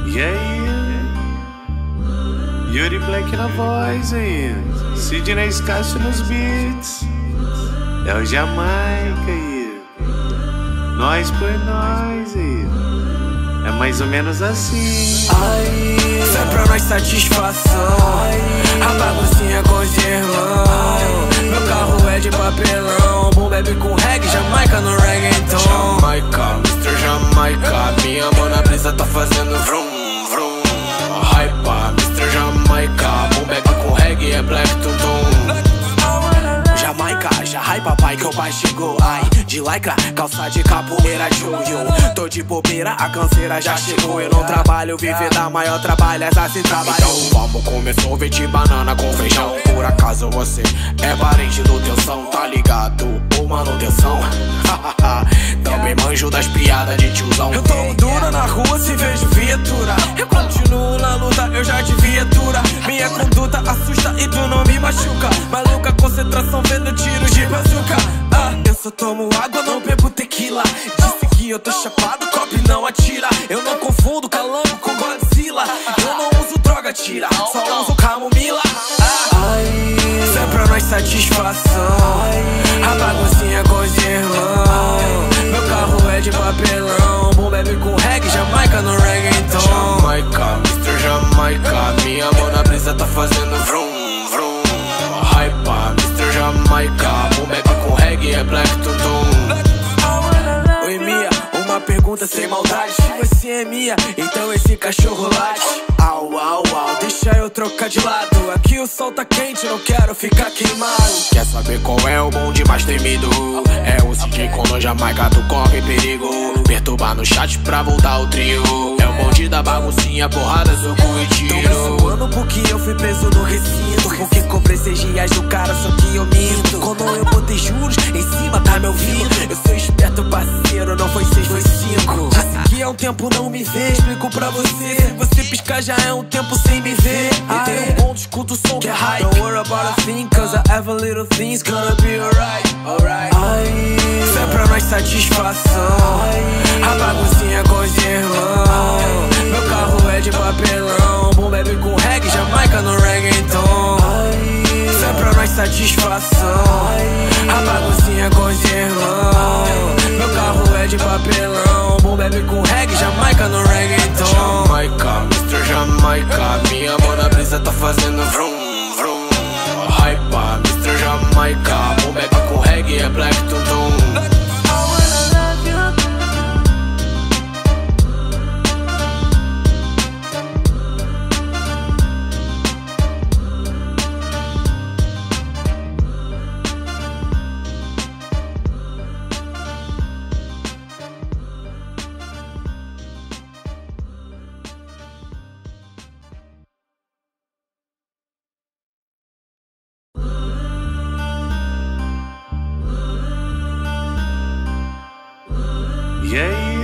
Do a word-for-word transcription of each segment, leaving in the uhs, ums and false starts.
E aí? Yuri Black na voz aí, Sidney Scácio nos beats, é o Jamaica aí, nós por nós aí, é mais ou menos assim. Ai, isso é pra nós satisfação, a baguncinha com os irmãos. Meu carro é de papelão, bom bebe com reggae, Jamaica no reggaeton. Jamaica, mister Jamaica, minha mão na brisa tá fazendo vrum, vrum. Hypa, mister Jamaica, bom bebe com reggae, é black tum-tum. Jamaica, já hype papai que o pai chegou. Ai, de lycra, calça de capoeira, joio. Tô de bobeira, a canseira já chegou. Eu não trabalho, viver da maior trabalho, essa se trabalhou. Então vamos comer sorvete de banana com feijão. Por acaso você é parente do teu são, tá ligado? Ou manutenção? Também manjo das piadas de tiozão. Eu tô dura na rua, se vejo viatura. Eu continuo na luta, eu já devia dura. Minha conduta assusta e tu não me machuca. Maluca, concentração vendo tiros de bazuca. Ah, eu só tomo água, não bebo tequila. Disse que eu tô chapado, copo não atira. Eu não confundo calango com Godzilla. Eu não uso droga, tira, só uso camomila. Ah, isso é pra nós satisfação, a baguncinha com os irmãos. Meu carro é de papelão, bom bebe com reggae, Jamaica no reggaeton. Jamaica, mister Jamaica, minha mão na brisa tá fazendo vrum, vrum. Hypa, mister Jamaica, bom bebe com reggae, é black tum-tum. Oi Mia, uma pergunta sem maldade. Se você é minha, então esse cachorro late. Au, au, au, deixa eu trocar de lado. Aqui o sol tá quente, não quero ficar queimado. Quer saber qual é o bonde mais temido? É o C J com Jamaica, tu corre perigo. Perturbar no chat pra voltar o trio. É o bonde da baguncinha, porrada, soco e tiro. Tão me zoando porque eu fui preso no recinto, porque cobrei seis dias do cara, só que eu minto. Quando eu botei juros, em cima tá me ouvindo. Eu sou esperto, parceiro, não foi seis, foi cinco. Disse que é um tempo não me ver, explico pra você. Se você piscar já é um tempo sem me ver. E tem um ponto, escuta o som que é hype. Don't worry about a thing, cause I have a little things gonna be alright, alright. Ai, isso é pra nós satisfação, a baguncinha com os irmãos. Meu carro é de papelão, bom bebe com reggae, Jamaica no reggaeton. Isso é pra nós satisfação, a baguncinha com os irmãos. Meu carro é de papelão, bom bebe com reggae, Jamaica no reggaeton. Jamaica, mister Jamaica, minha mão na brisa tá fazendo vrum, vrum. Hypa, mister Jamaica, bom bebe com reggae, é black tum-tum. E aí?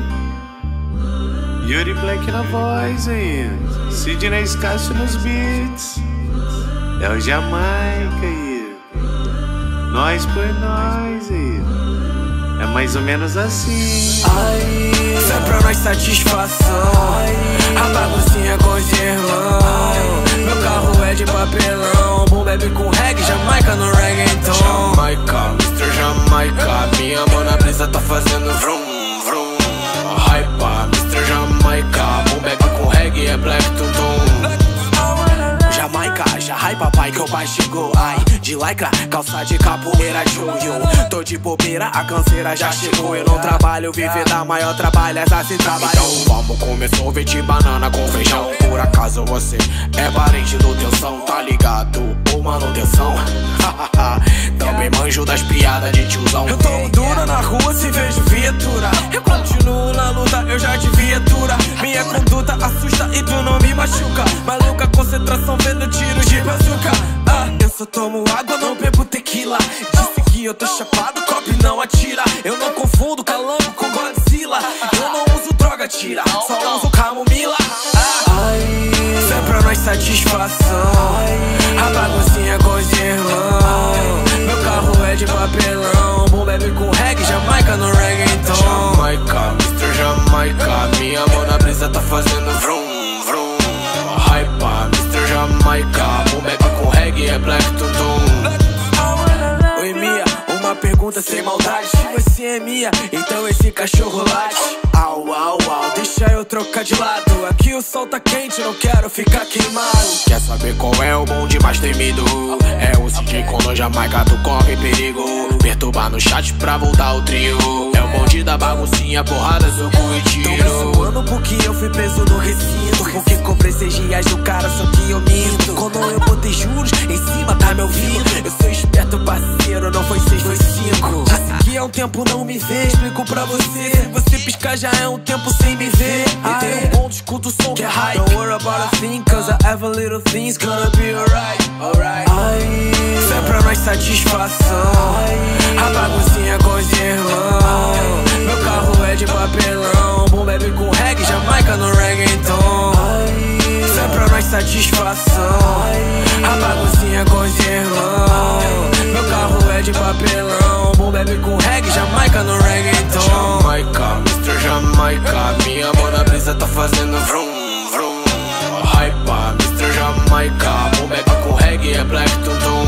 Yuri Black na voz aí, Sidney Scácio nos beats, é o Jamaica aí, nós por nós aí, é mais ou menos assim. Ai, isso é pra nós satisfação, a baguncinha com os irmãos. Meu carro é de papelão, bom bebe com reggae, Jamaica no reggaeton. Jamaica, mister Jamaica, minha mão na brisa tá fazendo vrum, vrum. Hypa, mister Jamaica, bom bebe com reggae, é black tum-tum. Jamaica, já hype papai que o pai chegou. Ai, de lycra, calça de capoeira, joio. Tô de bobeira, a canseira já chegou. Eu não trabalho, viver da maior trabalho, essa se trabalhou. Então vamos comer sorvete de banana com feijão. Por acaso você é parente do teu são, tá ligado? Ou manutenção? Também manjo das piadas de tiozão. Eu tô dura na rua, se vejo viatura. Eu continuo na luta, eu já devia dura. Minha conduta assusta e tu não me machuca. Maluca, concentração vendo tiros de bazuca. Ah, eu só tomo água, não bebo tequila. Disse que eu tô chapado, copo não atira. Eu não confundo calango com Godzilla. Eu não uso droga, tira, só uso camomila. Ah, isso é pra nós satisfação, a baguncinha com os irmãos. Meu carro é de papelão, bom bebe com reggae, Jamaica no reggaeton. Jamaica, mister Jamaica, minha mão na brisa tá fazendo vrum. pergunta sem maldade. Se você é minha, então esse cachorro late. Au, au, au, deixa eu trocar de lado. Aqui o sol tá quente, não quero ficar queimado. Quer saber qual é o bonde mais temido? É o C J quando Jamaica tu corre perigo. Perturbar no chat pra voltar o trio. É o bonde da baguncinha, porrada, soco e tiro. Tão me zoando porque eu fui preso no recinto, porque comprei seis reais do cara, só que eu minto. Quando eu botei juros, em cima tá me ouvindo. Eu sou esperto, parceiro, não foi seis, foi cinco. Disse que é um tempo não me vê, explico pra você. Se você piscar já é um tempo sem me ver. E tem um bom, escuta o som que é hype. Don't worry about a thing, cause I have a little things gonna be alright, alright. Fé pra nós satisfação, a baguncinha com os irmãos. Meu carro é de papelão, bom bebe com reggae, Jamaica no reggaeton. Fé pra nós satisfação, a baguncinha com os irmãos. Meu carro é de papelão, bom bebe com reggae, Jamaica no reggaeton. Jamaica, mister Jamaica, minha mão na brisa tá fazendo vrum, vrum. Hypa, mister Jamaica, bom bebe com reggae, é black tum tum.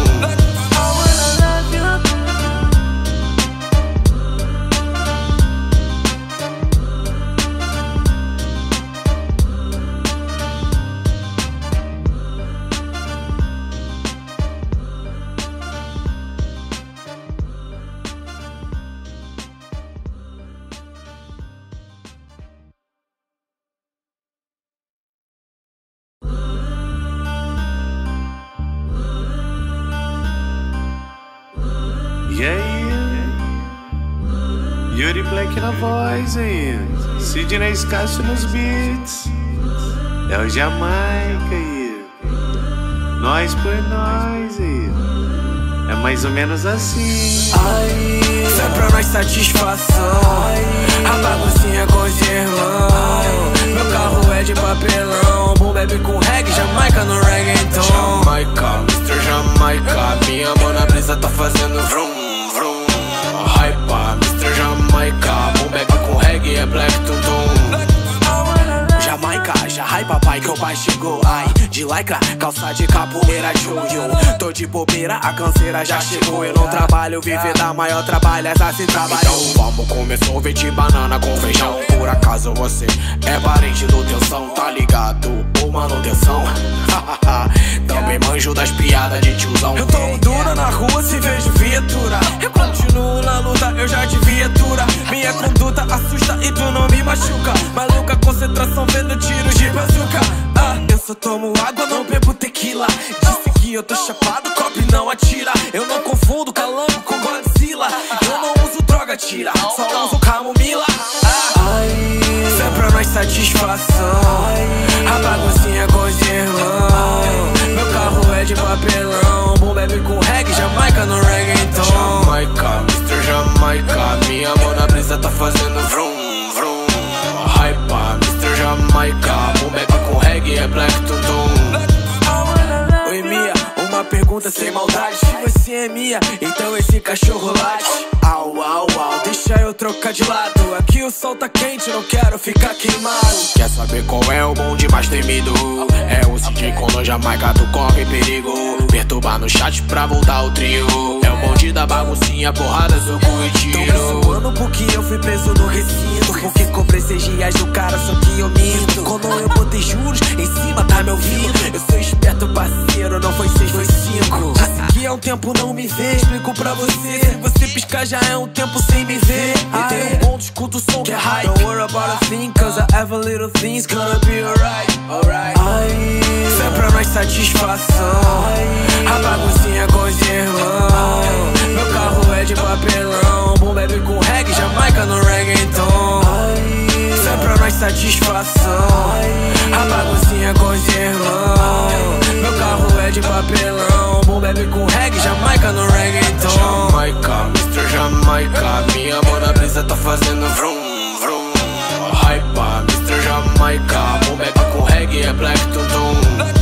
E aí? Yuri Black na voz aí, Sidney Scácio nos beats. É o Jamaica aí, nós por nós aí. É mais ou menos assim. Fé pra nós satisfação, a baguncinha com os irmãos. Meu carro é de papelão, bom bebe com reggae, Jamaica no reggaeton. Jamaica, mister Jamaica, minha mão na brisa tá fazendo vrum, vrum. Hypa, mister Jamaica, bom bebe com reggae, é black tum tum. Jamaica, já hype papai que o pai chegou. Ai, de lycra, calça de capoeira, joio. Tô de bobeira, a canseira já chegou. Eu não trabalho, viver da maior trabalho, essa se trabalhou. Então vamos comer sorvete de banana com feijão. Por acaso você é parente do Teução, tá ligado? Ou manutenção? Também manjo das piadas de tiozão. Eu tô dura na rua se vejo viatura. Eu continuo na luta, eu já te viatura. Minha conduta assusta e tu não me machuca. Maluca, concentração vendo tiros de bazuca. Ah, eu só tomo água, não bebo tequila. Disse que eu tô chapado, copo não atira. Eu não confundo calango com Godzilla. Eu não uso droga, tira, só uso camomila. Ah, fé pra nós satisfação, a baguncinha com os irmãos. Meu carro é de papelão, bom bebe com reggae, Jamaica no reggaeton. Jamaica, mister Jamaica, minha mão na brisa tá fazendo vrum, vrum. Hypa, mister Jamaica, bom bebe com reggae, é black tum tum. Oi Mia, uma pergunta sem maldade. Se você é minha, então esse cachorro late. Au, au, au, deixa eu trocar de lado. Aqui o sol tá quente, não quero ficar queimado. Quer saber qual é o bonde mais temido? É o C J quando Jamaica tu corre perigo. Perturbar no chat pra voltar o trio. É o bonde da baguncinha, porrada, soco e tiro. Tão me zoando porque eu fui preso no recinto, porque comprei seis reais do cara, só que eu minto. Quando eu botei juros, em cima tá me ouvindo. Eu sou esperto, parceiro, não foi seis, foi cinco. Disse que é um tempo não me vê, explico pra você. Se você piscar já é um tempo sem me ver. E tem um bom, escuta o som que é hype. Don't worry about a thing, cause I have a little things gonna be alright, alright. Fé pra nós satisfação, a baguncinha com os irmãos. Meu carro é de papelão, bom bebe com reggae, Jamaica no reggaeton. Fé pra nós satisfação, a baguncinha com os irmãos. Meu carro é de papelão, bom bebe com reggae, Jamaica no reggaeton. Jamaica, mister Jamaica, minha mão na brisa tá fazendo vrum, vrum. Hypa, mister Jamaica, bom bebe com reggae, é black tum tum.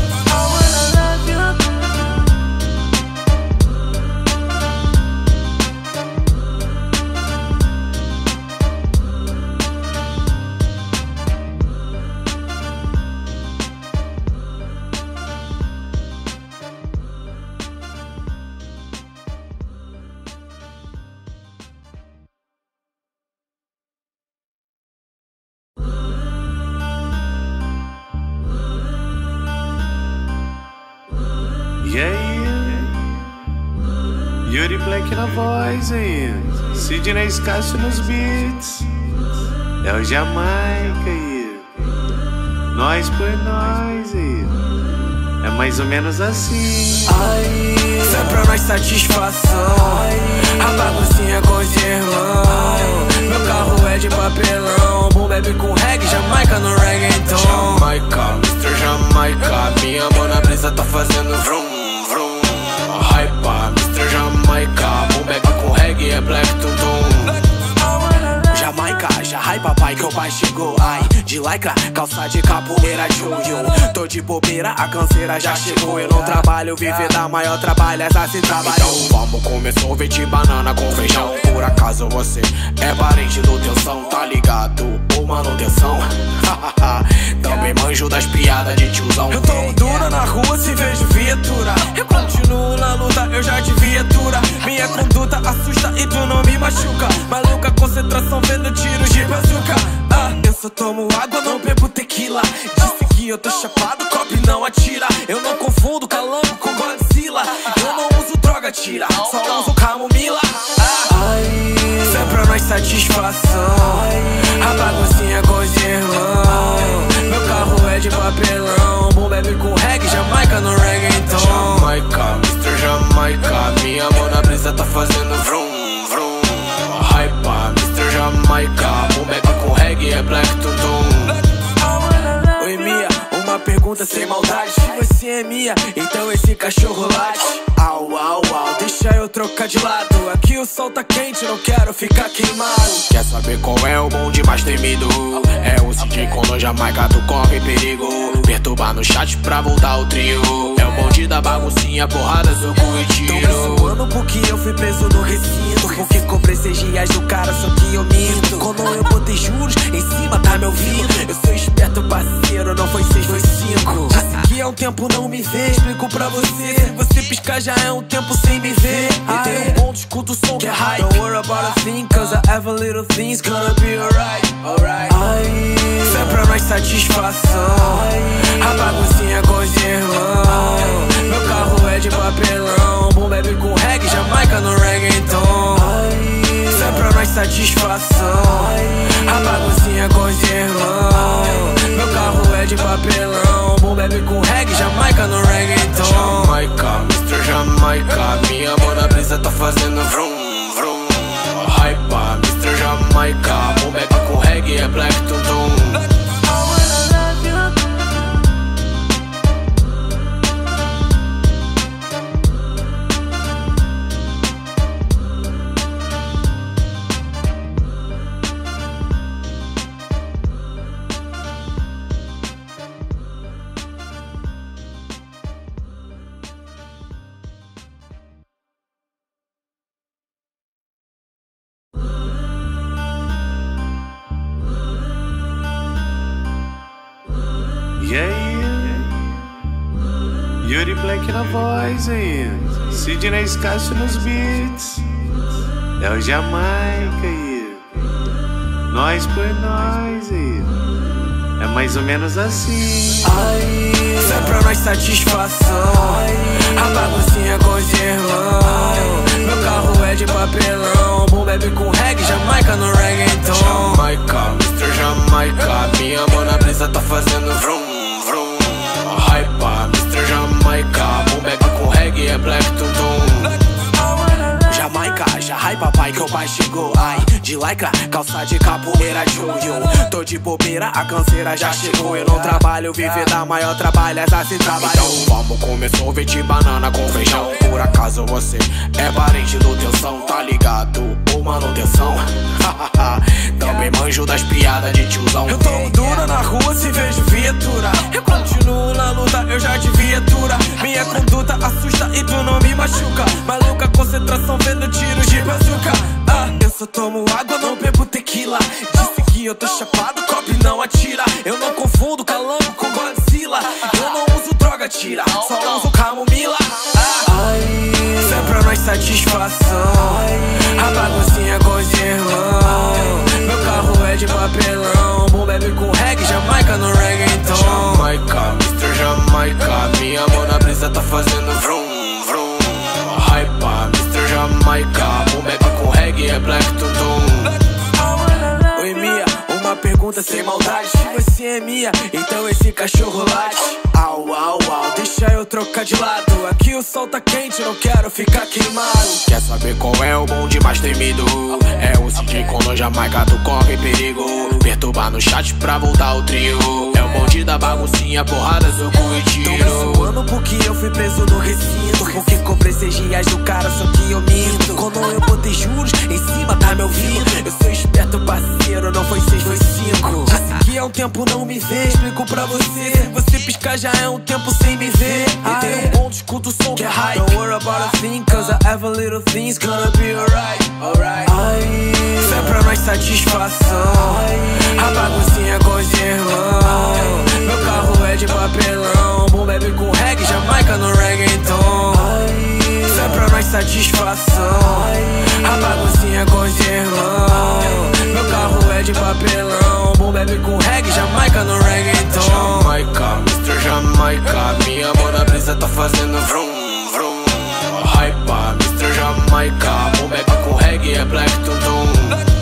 Yuri Black na voz aí, Sidney Scácio nos beats, é o Jamaica aí, nós por nós aí, é mais ou menos assim. Ai, isso é pra nós satisfação, a baguncinha com os irmãos. Meu carro é de papelão, bom bebe com reggae, Jamaica no reggaeton. Jamaica, mister Jamaica, minha mão na brisa tá fazendo vrum, vrum. Hypa, mister Jamaica, bom bebe com reggae, é black tum tum. Jamaica, já hype papai que o pai chegou. Ai, de lycra, calça de capoeira Jojo. Tô de bobeira, a canseira já chegou. Eu não trabalho, viver da maior trabalho, essa se trabalhou. Então vamos comer sorvete de banana com feijão. Por acaso você é parente do Tensão, tá ligado? Ou manutenção? Também manjo das piadas de tiozão. Eu tô dura na rua se vejo viatura. Eu continuo na luta, eu já de viatura. Minha conduta assusta e tu não me machuca. Maluca, concentração vendo tiros de bazuca. Ah, eu só tomo água, não bebo tequila. Disse que eu tô chapado, copo não atira. Eu não confundo calango com Godzilla. Eu não uso droga, tira, só uso camomila. Ah, isso é pra nós satisfação, a baguncinha com os irmãos. Meu carro é de papelão, bom bebe com reggae, Jamaica no reggaeton. Jamaica, mister Jamaica, minha mão na brisa tá fazendo vrum, vrum. Hypa, mister Jamaica, bom bebe com reggae, é black tum tum. Oi Mia, uma pergunta sem maldade. Se você é minha, então esse cachorro late. Au, au, au, deixa eu trocar de lado. Aqui o sol tá quente, não quero ficar queimado. Quer saber qual é o bonde mais temido? É o C J quando Jamaica tu corre perigo. Perturbar no chat pra voltar o trio. É o bonde da baguncinha, porrada, soco e tiro. Tão me zoando porque eu fui preso no recinto, porque comprei seis dias do cara, só que eu minto. Quando eu botei juros, em cima tá me ouvindo. Eu sou esperto parceiro, não foi seis, foi cinco. Disse que é um tempo não me vê, explico pra você. Se você piscar já é um tempo sem me ver. E tem um ponto, escuta o som que é high. Don't worry about a thing, cause I have a little things gonna be alright, alright. Ai, isso é pra nós satisfação, a baguncinha com os irmãos. Meu carro é de papelão, bom bebe com reggae, Jamaica no reggaeton. Isso é pra nós satisfação, a baguncinha com os irmãos. Meu carro é de papelão, bom bebe com reggae, Jamaica no reggaeton. Jamaica, mister Jamaica, minha mão na brisa tá fazendo vrum, vrum. Hypa, mister Jamaica, bom bebe com reggae, é black tum tum. E aí, Yuri Black na voz aí, Sidney Scácio nos beats, é o Jamaica aí, nós por nós aí, é mais ou menos assim. Ai, isso é pra nós satisfação, a baguncinha com os irmãos. Meu carro é de papelão, bom bebe com reggae, Jamaica no reggaeton. Jamaica, mister Jamaica, minha mão na brisa tá fazendo vrum, vrum. Hypa, mister Jamaica, bom bebe com reggae, é black tum tum. Jamaica, já hype papai que o pai chegou. Ai, de lycra, calça de capoeira Jojo. Tô de bobeira, a canseira já chegou. Eu não trabalho, viver da maior trabalho, essa se trabalhou. Então vamos comer sorvete de banana com feijão. Por acaso você é parente do Tensão, tá ligado? Ou manutenção? Também manjo das piadas de tiozão. Eu tô dura na rua se vejo viatura. Eu continuo na luta, eu já de viatura. Minha conduta assusta e tu não me machuca. Maluca, concentração vendo tiros de bazuca. Ah, eu só tomo água, não bebo tequila. Disse que eu tô chapado, copo não atira. Eu não confundo calango com Godzilla. Eu não uso droga, tira, só uso camomila. Ah, isso é pra nós satisfação, a baguncinha com os irmãos. Meu carro é de papelão, bom bebe com reggae, Jamaica no reggaeton. Jamaica, mister Jamaica, minha mão na brisa tá fazendo vrum, vrum. Hypa, mister Jamaica. pergunta sem maldade. Se você é minha, então esse cachorro late. Au, au, au, deixa eu trocar de lado. Aqui o sol tá quente, não quero ficar queimado. Quer saber qual é o bonde mais temido? É o C J Kono, Jamaica, tu corre perigo. Perturbar no chat pra voltar o trio. É o bonde da baguncinha, porrada, soco e tiro. Tão me zoando porque eu fui preso no recinto, porque comprei seis dias do cara, só que eu minto. Quando eu botei juros em cima, tá me ouvindo? Eu sou esperto, parceiro, não foi seis, foi cinco. Disse que é um tempo, não me vê, explico pra você. Se você piscar já é um tempo sem me ver. E tem um bom, escuta o som que é hype. Don't worry about a thing, cause I have a little things gonna be alright, alright. Fé pra nós satisfação, a baguncinha com os irmãos. Meu carro é de papelão, bom bebe com reggae, Jamaica no reggaeton. Fé pra nós satisfação, a baguncinha com os irmãos. Meu carro é de papelão, bom bebe com reggae, Jamaica no reggaeton. Jamaica, mister Jamaica, minha mão na brisa tá fazendo vrum, vrum. Hypa, mister Jamaica, bom bebe com reggae, é black tum tum.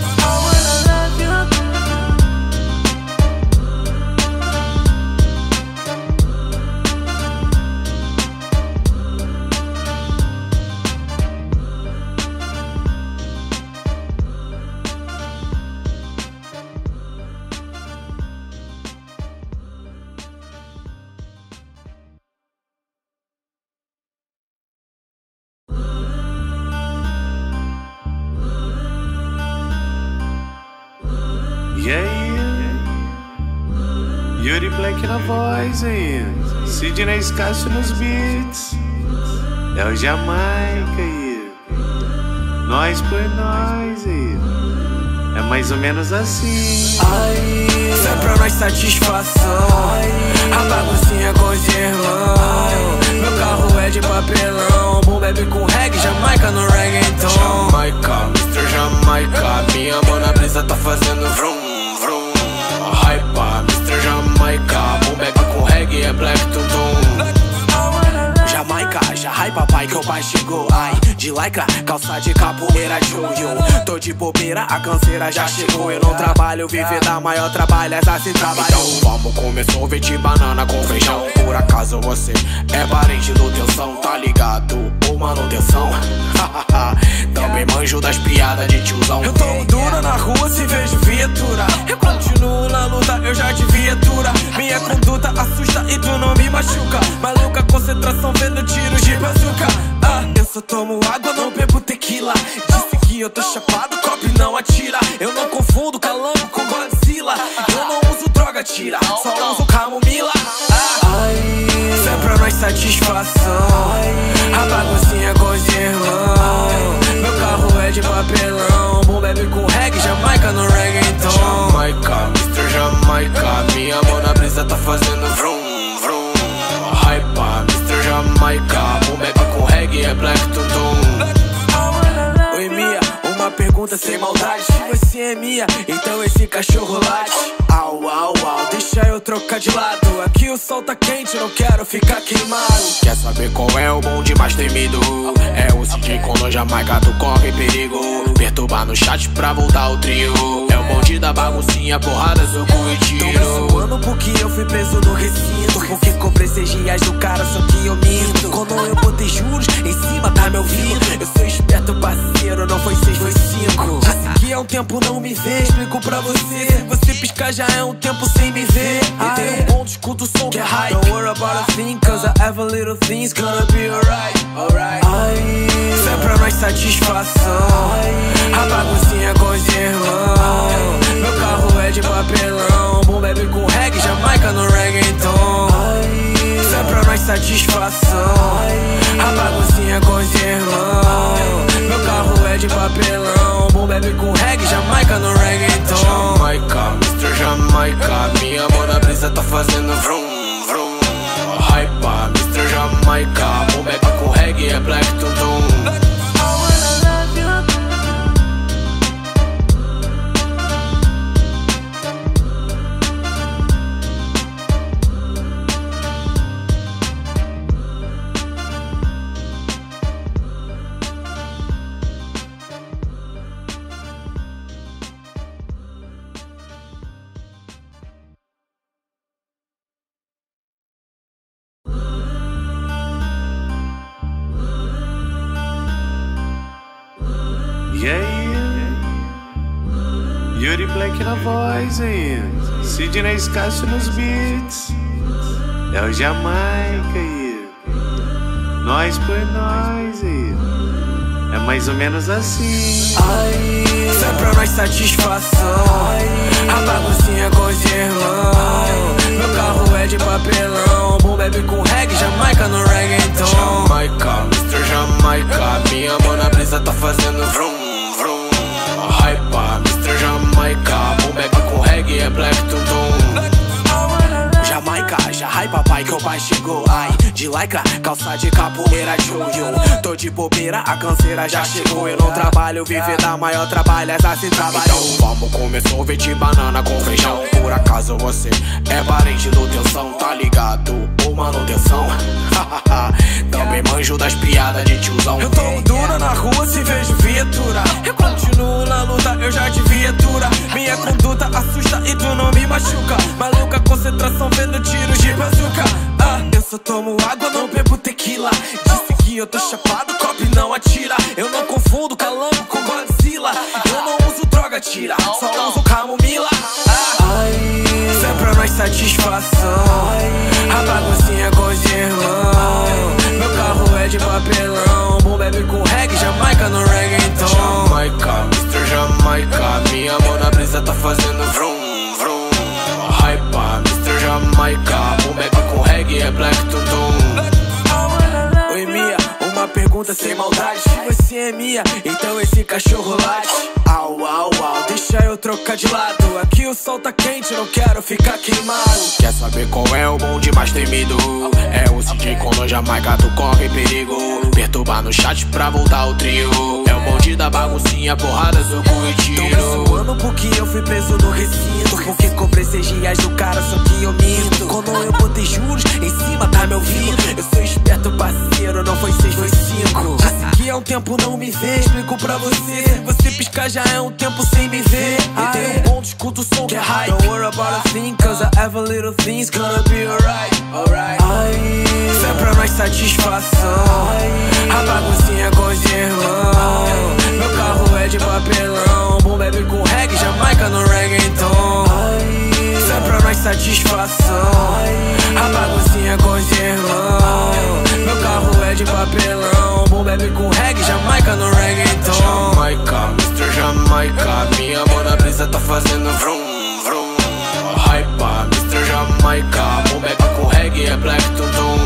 E aí? Yuri Black na voz aí, Sidney Scácio nos beats. É o Jamaica aí, nós por nós aí. É mais ou menos assim. Fé pra nós satisfação, a baguncinha com os irmãos. Meu carro é de papelão, bom bebe com reggae, Jamaica no reggaeton. Jamaica, mister Jamaica, minha mão na brisa tá fazendo vrum, vrum. Hypa, mister Jamaica, bom bebe com reggae, é black tum tum. Jamaica, já hype papai que o pai chegou. Ai, de lycra, calça de capoeira, joio. Tô de bobeira, a canseira já chegou. Eu não trabalho, viver da maior trabalho, essa se trabalhou. Então vamos comer sorvete, banana com feijão. Por acaso você é parente do Teução, tá ligado? Ou manutenção? Também manjo das piadas de tiozão. Eu tô dura na rua, se vejo viatura. Eu continuo na luta, eu já de viatura. Minha conduta assusta e tu não me machuca. Maluca, concentração vendo tiros de bazuca. Ah, eu só tomo água, não bebo tequila. Disse que eu tô chapado, copo não atira. Eu não confundo calango com Godzilla. Eu não uso droga, tira, só uso camomila. Ah, fé pra nós satisfação, a baguncinha com os irmãos. Meu carro é de papelão, bom bebe com reggae, Jamaica no reggaeton. Jamaica, mister Jamaica, minha mão na brisa tá fazendo vrum, vrum. Hypa, mister Jamaica, bom bebe com reggae, é black tum tum. Oi Mia, uma pergunta sem maldade. Se você é minha, então esse cachorro late. Au, au, au, deixa eu trocar de lado. Aqui o sol tá quente, não quero ficar queimado. Quer saber qual é o bonde mais temido? É o C J Kono, Jamaica, tu corre perigo. Perturbar no chat pra voltar o trio. É o bonde da baguncinha, porrada, soco e tiro. Tão me zoando porque eu fui preso no recinto, porque comprei seis dias do cara, só que eu minto. Quando eu botei juros em cima, tá me ouvindo? Eu sou esperto, parceiro, não foi seis, foi cinco. Disse que é um tempo, não me vê, explico pra você. Se você piscar já é um tempo sem me ver. E tem um bom, escuta o som que é hype. Don't worry about a thing, cause I have a little things gonna be alright, alright. Fé pra nós satisfação, a baguncinha com os irmãos. Meu carro é de papelão, bom bebe com reggae, Jamaica no reggaeton. Fé pra nós satisfação, a baguncinha com os irmãos. Meu carro é de papelão, bom bebe com reggae, Jamaica no reggaeton. Jamaica, mister Jamaica, minha mão na brisa tá fazendo vrum, vrum. Hypa, mister Jamaica, bom bebe com reggae, é black tum tum. E aí? Yuri Black na voz ainda, Sidney Scácio nos beats, é o Jamaica aí, nós por nós aí, é mais ou menos assim. Ai, isso é pra nós satisfação, a baguncinha com os irmãos. Meu carro é de papelão, bom bebe com reggae, Jamaica no reggaeton. Jamaica, mister Jamaica, minha mão na brisa tá fazendo vrum, vrum. Hypa, mister Jamaica, bom bebe com reggae, é black tum-tum. Jamaica, já hype papai que o pai chegou. Ai, de lycra, calça de capoeira Jojo. Tô de bobeira, a canseira já chegou. Eu não trabalho, viver da maior trabalho, essa se trabalhou. Então vamos comer sorvete de banana com feijão. Por acaso você é parente do Tensão, tá ligado? Ou manutenção? Também manjo das piadas de tiozão. Eu tô dura na rua, se vejo viatura. Eu continuo na luta, eu já de viatura. Minha conduta assusta e tu não me machuca. Maluca, concentração vendo tiros de bazuca. Ah, eu só tomo água, não bebo tequila. Disse que eu tô chapado, copo não atira. Eu não confundo calango com Godzilla. Eu não uso droga, tira, só uso camomila. Ah, isso é pra nós satisfação, a baguncinha com os irmãos. Meu carro é de papelão, bom bebe com reggae, Jamaica no reggaeton. Jamaica, mister Jamaica, minha mão na brisa tá fazendo vrum, vrum. Hypa, mister Jamaica, bom bebe com reggae, é black tum-tum. Oi Mia, uma pergunta sem maldade. Você é minha, então esse cachorro late. Au, au, au, deixa eu trocar de lado. Aqui o sol tá quente, não quero ficar queimado. Quer saber qual é o bonde mais temido? É o C J quando Jamaica tu corre perigo. Perturbar no chat pra voltar o trio. É o bonde da baguncinha, porrada, soco e tiro. Tão me zoando porque eu fui preso no recinto, porque comprei seis dias do cara, só que eu minto. Quando eu botei juros, em cima tá me ouvindo. Eu sou esperto, parceiro, não foi seis, foi cinco. Disse que é um tempo não me vê, explico pra você. Se você piscar já é um tempo sem me ver. E tem um ponto, escuta o som que é high. Don't worry about a thing, cause I have a little things gonna be alright, alright. Ai, isso é pra nós satisfação, a baguncinha com os irmãos. Meu carro é de papelão, bom bebe com reggae, Jamaica no reggaeton. Isso é pra nós satisfação, a baguncinha com os irmãos. Meu carro é de papelão, bom bebe com reggae, Jamaica no reggaeton. Jamaica, mister Jamaica, minha mão na brisa tá fazendo vrum, vrum. Hypa, mister Jamaica, bom bebe com reggae, é black tum-tum.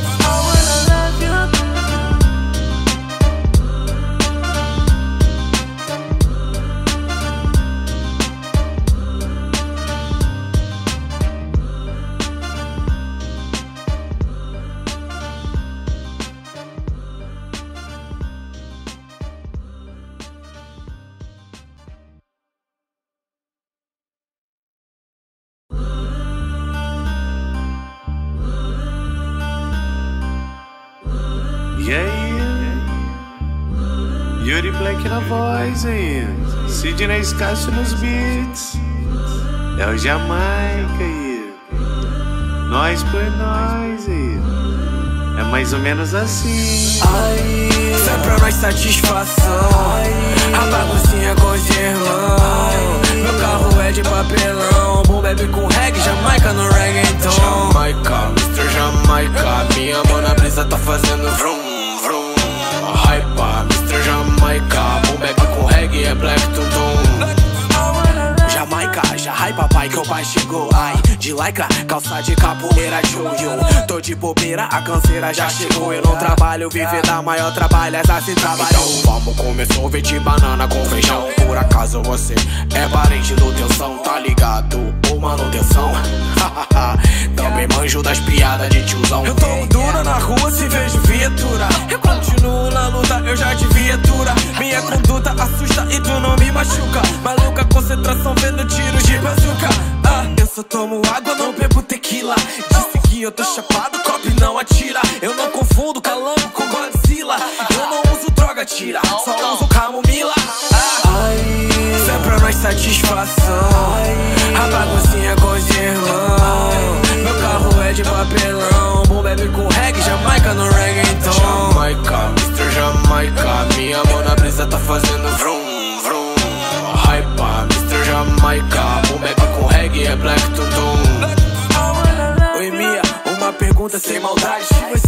E aí? Yuri Black na voz ainda, Sidney Scácio nos beats, é o Jamaica aí, nós por nós aí, é mais ou menos assim. Ai, isso é pra nós satisfação, a baguncinha com os irmãos. Meu carro é de papelão, bom bebe com reggae, Jamaica no reggaeton. Jamaica, mister Jamaica, minha mão na brisa tá fazendo vrum, vrum. Hypa, mister Jamaica, bom bebe com reggae, é black tum-tum. Jamaica, já hype papai que o pai chegou. Ai, de lycra, calça de capoeira Jojo. Tô de bobeira, a canseira já chegou. Eu não trabalho, viver da maior trabalho, essa se trabalhou. Então vamos comer sorvete de banana com feijão. Por acaso você é parente do Tensão, tá ligado? Ou manutenção? Também manjo das piadas de tiozão. Eu tô dura na rua, se vejo viatura. Eu continuo na luta, eu já de viatura. Minha conduta assusta e tu não me machuca. Maluca, concentração vendo tiros de bazuca. Ah, eu só tomo água, não bebo tequila. Disse que eu tô chapado, copo não atira. Eu não confundo calango com Godzilla. Eu não uso droga, tira, só uso camomila. Ah, isso é pra nós satisfação, a baguncinha com os irmãos. Meu carro é de papelão, bom bebe com reggae, Jamaica no reggaeton. Jamaica, mister Jamaica, minha mão na brisa tá fazendo vrum,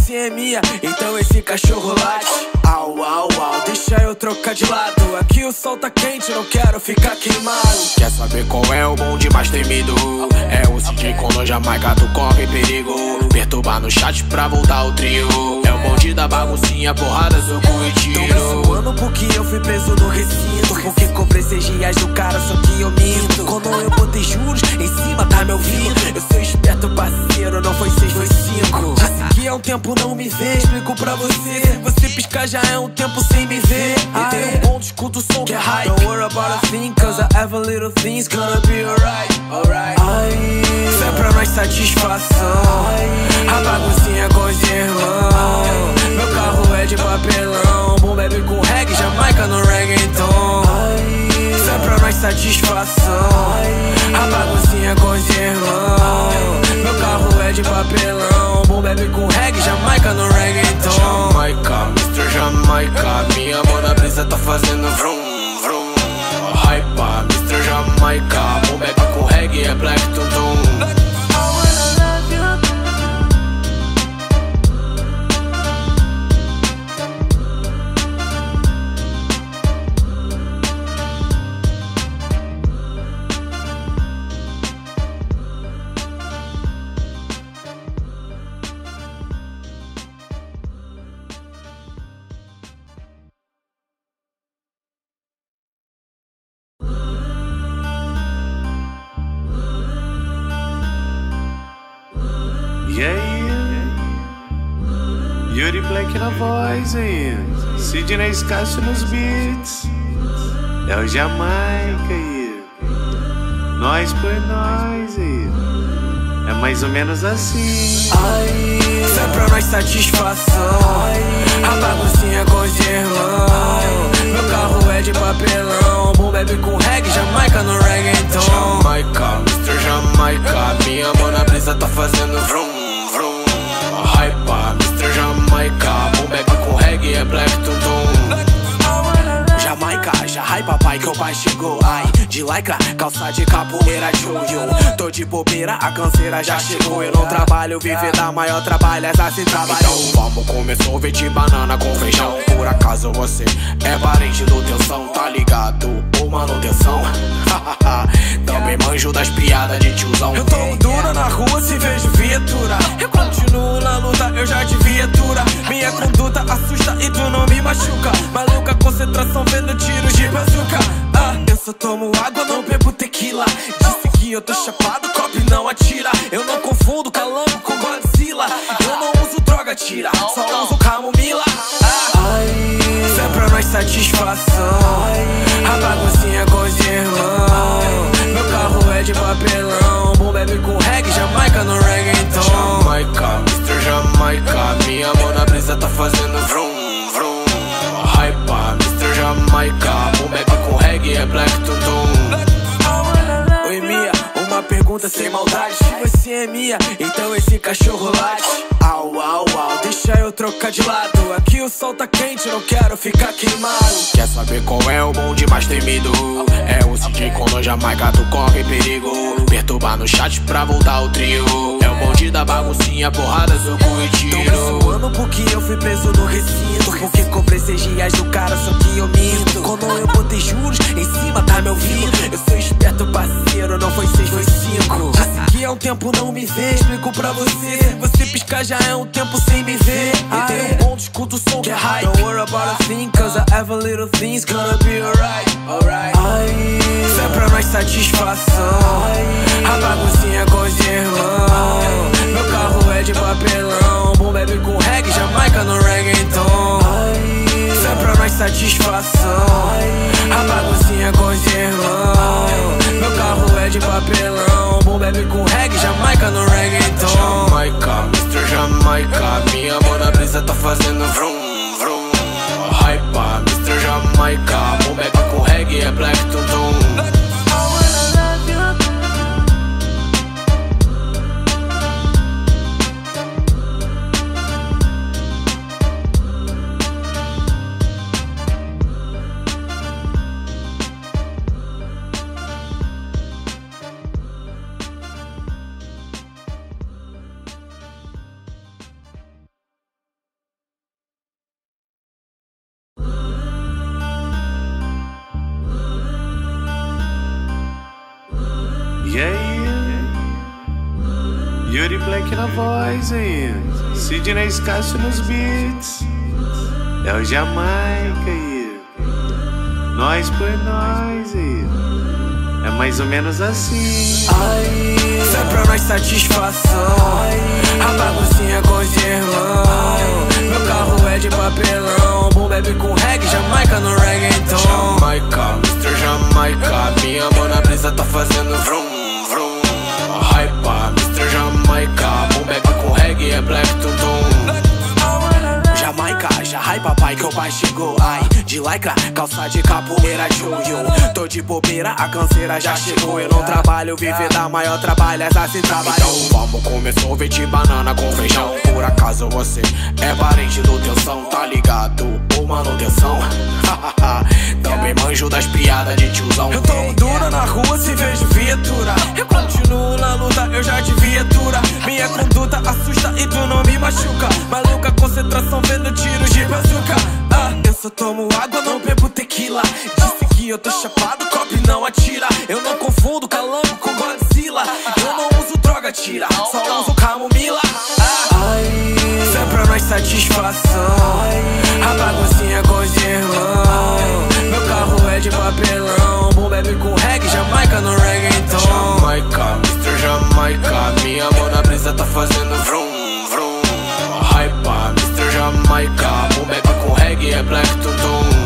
você é minha, então esse cachorro late. Au, au, au, deixa eu trocar de lado. Aqui o sol tá quente, não quero ficar queimado. Quer saber qual é o bonde mais temido? É o C J com Jamaica, tu corre perigo. Perturbar no chat pra voltar o trio. É o bonde da baguncinha, porrada, soco e tiro. Tô me suando porque eu fui preso no recinto, porque comprei seis dias do cara, só que eu minto. Quando eu botei juros em cima, tá me ouvindo? Eu sou esperto, parceiro, não foi seis, foi cinco. Disse que é um tempo, não me vê, explico pra você. Se você piscar já é um tempo sem me ver. E tem um bom, escuta o som que é high. Don't worry about a thing, cause I have a little things gonna be alright, alright. Isso é pra nós satisfação, a baguncinha com os irmãos. Meu carro é de papelão, bom bebe com reggae, Jamaica no reggaeton. Isso é pra nós satisfação, a baguncinha com os irmãos. Meu carro é de papelão, bom bebe com reggae, Jamaica no reggaeton. Jamaica, mister Jamaica, minha mão na brisa tá fazendo vrum, vrum. Hypa, mister Jamaica, bom bebe com reggae, é black tum tum. E aí? Yuri Black na voz aí, Sidney Scácio nos beats. É o Jamaica aí, nós por nós aí. É mais ou menos assim. Isso é pra nós satisfação, a baguncinha com os irmãos. Meu carro é de papelão, bom bebe com reggae, Jamaica no reggaeton. Jamaica, mister Jamaica, minha mão na brisa tá fazendo vrum, vrum. Hypa, mister Jamaica, bom bebe com reggae, é black tum tum. Jamaica, já ai papai que o pai chegou. Ai, de lycra, calça de capoeira, joio. Tô de bobeira, a canseira já chegou. Eu não trabalho, viver da maior trabalho, essa se trabalhou. Então vamos comer sorvete de banana com feijão. Por acaso você é parente do teu são, tá ligado? Ou manutenção? Também manjo das piadas de tiozão. Eu tô dura na rua, se vejo viatura. Eu continuo na luta, eu já de viatura. Minha conduta assusta e tu não me machuca. Maluca, concentração vendo tiros de bazuca. Ah, eu só tomo água, não bebo tequila. Disse que eu tô chapado, copo não atira. Eu não confundo calango com Godzilla. Eu não uso droga, tira, só uso camomila. Ah, isso é pra nós satisfação, a baguncinha com os irmãos. Meu carro é de papelão, bom bebe com reggae, Jamaica no reggaeton. Jamaica, mister Jamaica, minha mão na brisa tá fazendo vrum, vrum. Hypa, mister Jamaica, bom bebe com reggae, é black tum tum. Oi Mia, uma pergunta sem maldade. Se você é minha, então esse cachorro late. Au, au, au, deixa eu trocar de lado. Aqui o sol tá quente, não quero ficar queimado. Quer saber qual é o bonde mais temido? É o C J com Jamaica, tu corre perigo. Perturbar no chat pra voltar o trio. É o bonde da baguncinha, porrada, soco e tiro. Tô me suando porque eu fui preso no recinto, porque comprei seis dias do cara, só que eu minto. Quando eu botei juros em cima, tá me ouvindo? Eu sou esperto, parceiro, não foi seis, foi cinco. Disse que é um tempo, não me vê, explico pra você. Se você piscar já é um tempo sem me ver. E tem um bom, escuta o som que é high. Don't worry about a thing, cause I have a little things gonna be alright, alright. Isso é pra nós satisfação, a baguncinha com os irmãos. Meu carro é de papelão, bom bebe com reggae, Jamaica no reggaeton. Isso é pra nós satisfação, a baguncinha com os irmãos. Meu carro é de papelão, bom bebe com reggae, Jamaica no reggaeton. Jamaica, mister Jamaica, minha mão na brisa tá fazendo vrum, vrum. Hypa, mister Jamaica, bom bebe com reggae, é black tum tum. E aí? Yuri Black na voz aí, Sidney Scácio nos beats, é o Jamaica aí, nós por nós aí, é mais ou menos assim. Ai, isso é pra nós satisfação, a baguncinha com os irmãos. Meu carro é de papelão, bom bebe com reggae, Jamaica no reggaeton. Jamaica, mister Jamaica, minha mão na brisa tá fazendo vrum, vrum. Hypa, mister Jamaica, bom bebe com reggae, é black tum-tum. Jamaica, já hype papai que o pai chegou. Ai, de lycra, calça de capoeira, yo-yo. Tô de bobeira, a canseira já chegou. Eu não trabalho, viver da maior trabalho, essa se trabalhou. Então vamos comer sorvete de banana com feijão. Por acaso você é parente do Tensão, tá ligado? Ou manutenção? Também manjo das piadas de tiozão. Eu tô dura na rua, se vejo viatura. Eu continuo na luta, eu já de viatura. Minha conduta assusta e tu não me machuca. Maluca, concentração vendo tiros de bazuca. Ah, eu só tomo água, não bebo tequila. Disse que eu tô chapado, copo não atira. Eu não confundo calango com Godzilla. Eu não uso droga, tira, só uso camomila. Ai, isso é pra nós satisfação, a baguncinha com os irmãos. Meu carro é de papelão, bom bebe com reggae, Jamaica no reggaeton. Jamaica, mister Jamaica, minha mão na brisa tá fazendo vrum, vrum. Hypa, mister Jamaica, bom bebe com reggae, é black tum-tum.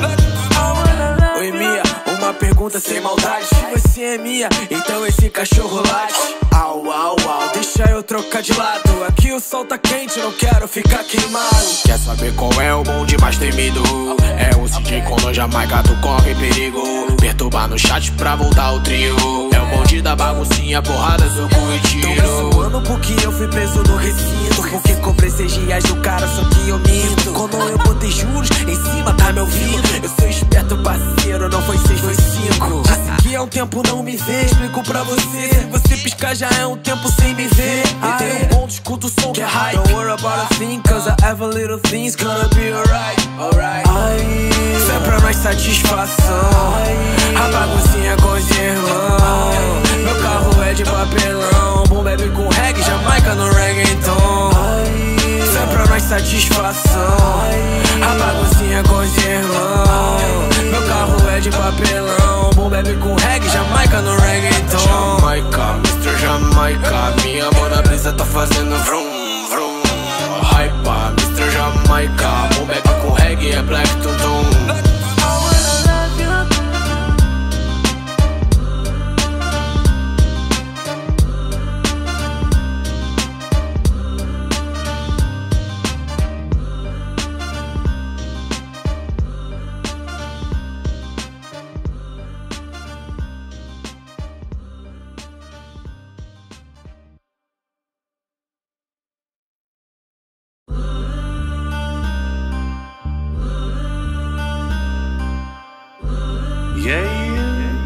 Oi Mia, uma pergunta sem maldade. Você é minha, então esse cachorro late. Au, au, au, deixa eu trocar de lado. Aqui o sol tá quente, não quero ficar queimado. Quer saber qual é o bonde mais temido? É o C J quando Jamaica tu corre perigo. Perturbar no chat pra voltar o trio. É o bonde da baguncinha, porrada, soco e tiro. Tão me zoando porque eu fui preso no recinto, porque cobrei seis dias do cara, só que eu minto. Quando eu botei juros, em cima tá me ouvindo. Eu sou esperto, parceiro, não foi seis, foi cinco. Disse que é um tempo, não me vê, explico pra você. Se você piscar já é um tempo sem me ver. E tem um ponto, escuta o som que é hype. Don't worry about a thing, cause I have a little things gonna be alright, alright. Ai, isso é pra nós satisfação, a baguncinha com os irmãos. Meu carro é de papelão, bom bebe com reggae, Jamaica no reggaeton. Ai, isso é pra nós satisfação, a baguncinha com os irmãos. Meu carro é de papelão, bom bebe com reggae, Jamaica no reggaeton. Jamaica, mister Jamaica, minha mão na brisa tá fazendo vrum, vrum. Hypa, mister Jamaica, bom bebe com reggae, é black tum-tum. E aí?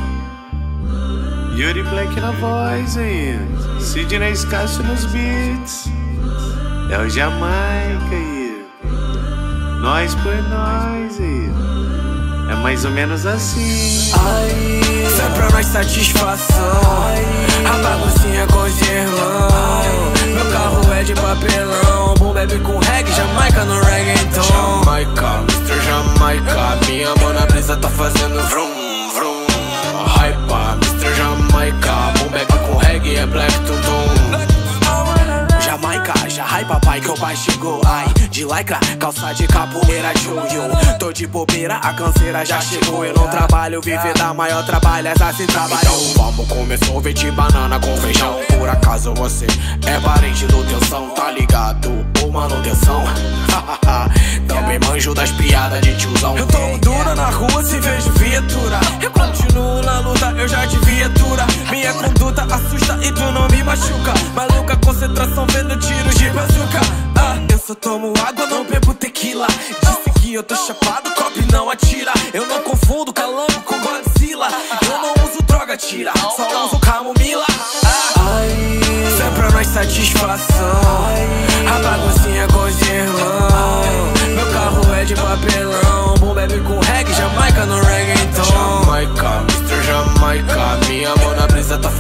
Yuri Black na voz aí, Sidney Scácio nos beats, é o Jamaica aí, nós por nós aí, é mais ou menos assim. Ai, isso é pra nós satisfação, a baguncinha com os irmãos. Meu carro é de papelão, bom bebe com reggae, Jamaica no reggaeton. Jamaica, mister Jamaica, minha mão na brisa tá fazendo vrum, vrum. Hypa, mister Jamaica, bom bebe com reggae, é black tum-tum. Jamaica, já hype papai que o pai chegou. Ai, de lycra, calça de capoeira, yo-yo. Tô de bobeira, a canseira já chegou. Eu não trabalho, viver da maior trabalho, essa se trabalhou. Então vamos comer sorvete de banana com feijão. Por acaso você é parente do Tensão, tá ligado? Ou manutenção? Também manjo das piadas de tiozão. Eu tô dura na rua, se vejo viatura. Eu continuo na luta, eu já de viatura. Minha conduta assusta e tu não me machuca. Maluca, concentração vendo tiros de bazuca. Ah, eu só tomo água, não bebo tequila. Disse que eu tô chapado, copo não atira. Eu não confundo calango com Godzilla. Eu não uso droga, tira, só uso camomila. Ai, isso é pra nós satisfação, a baguncinha com os irmãos. Meu carro é de papelão, bom bebe com reggae, Jamaica no reggaeton. Jamaica, mister Jamaica, minha mão na brisa tá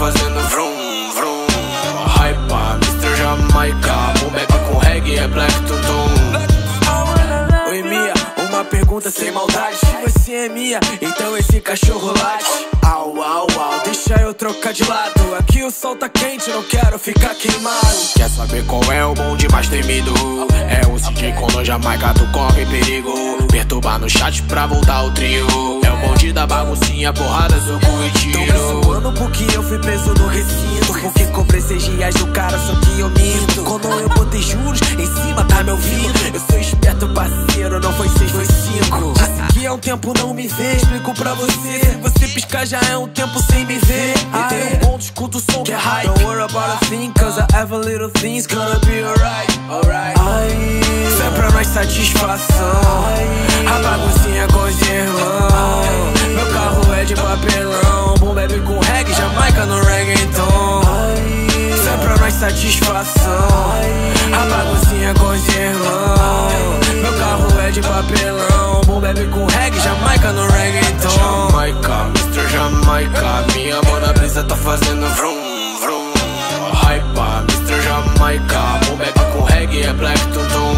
fazendo vrum, vrum. Hypa, mister Jamaica, um bebe com reggae é Black Tutum. Oi Mia, uma pergunta sem maldade. Você é minha, então esse cachorro late. Au, au, au, deixa eu trocar de lado. Aqui o sol tá quente, não quero ficar queimado. Quer saber qual é o bonde mais temido? É o C J quando Jamaica tu corre perigo. Perturbar no chat pra voltar o trio. É o bonde da baguncinha, porrada, soco e tiro. Tão me zoando porque eu fui preso no recinto, porque cobrei seis reais do cara, só que eu minto. Quando eu botei juros em cima, tá me ouvindo? Eu sou esperto, parceiro, não foi seis, foi cinco. Disse que é um tempo não me vê, explico pra você. Se você piscar já é um tempo sem me ver. E tem um bom, escuta o som que é high. Don't worry about a thing, cause I have a little things gonna be alright, alright. Isso é pra nós satisfação. A baguncinha com os irmãos. Meu carro é de papelão. Bom bebe com reggae, Jamaica no reggaeton. Isso é pra nós satisfação. A baguncinha com os irmãos. Meu carro é de papelão. Bom bebe com reggae, Jamaica no reggaeton. Jamaica, mister Jamaica, minha mão na brisa tá fazendo vrum, vrum. Hypa, mister Jamaica, bom bebe com reggae é Black Tutum.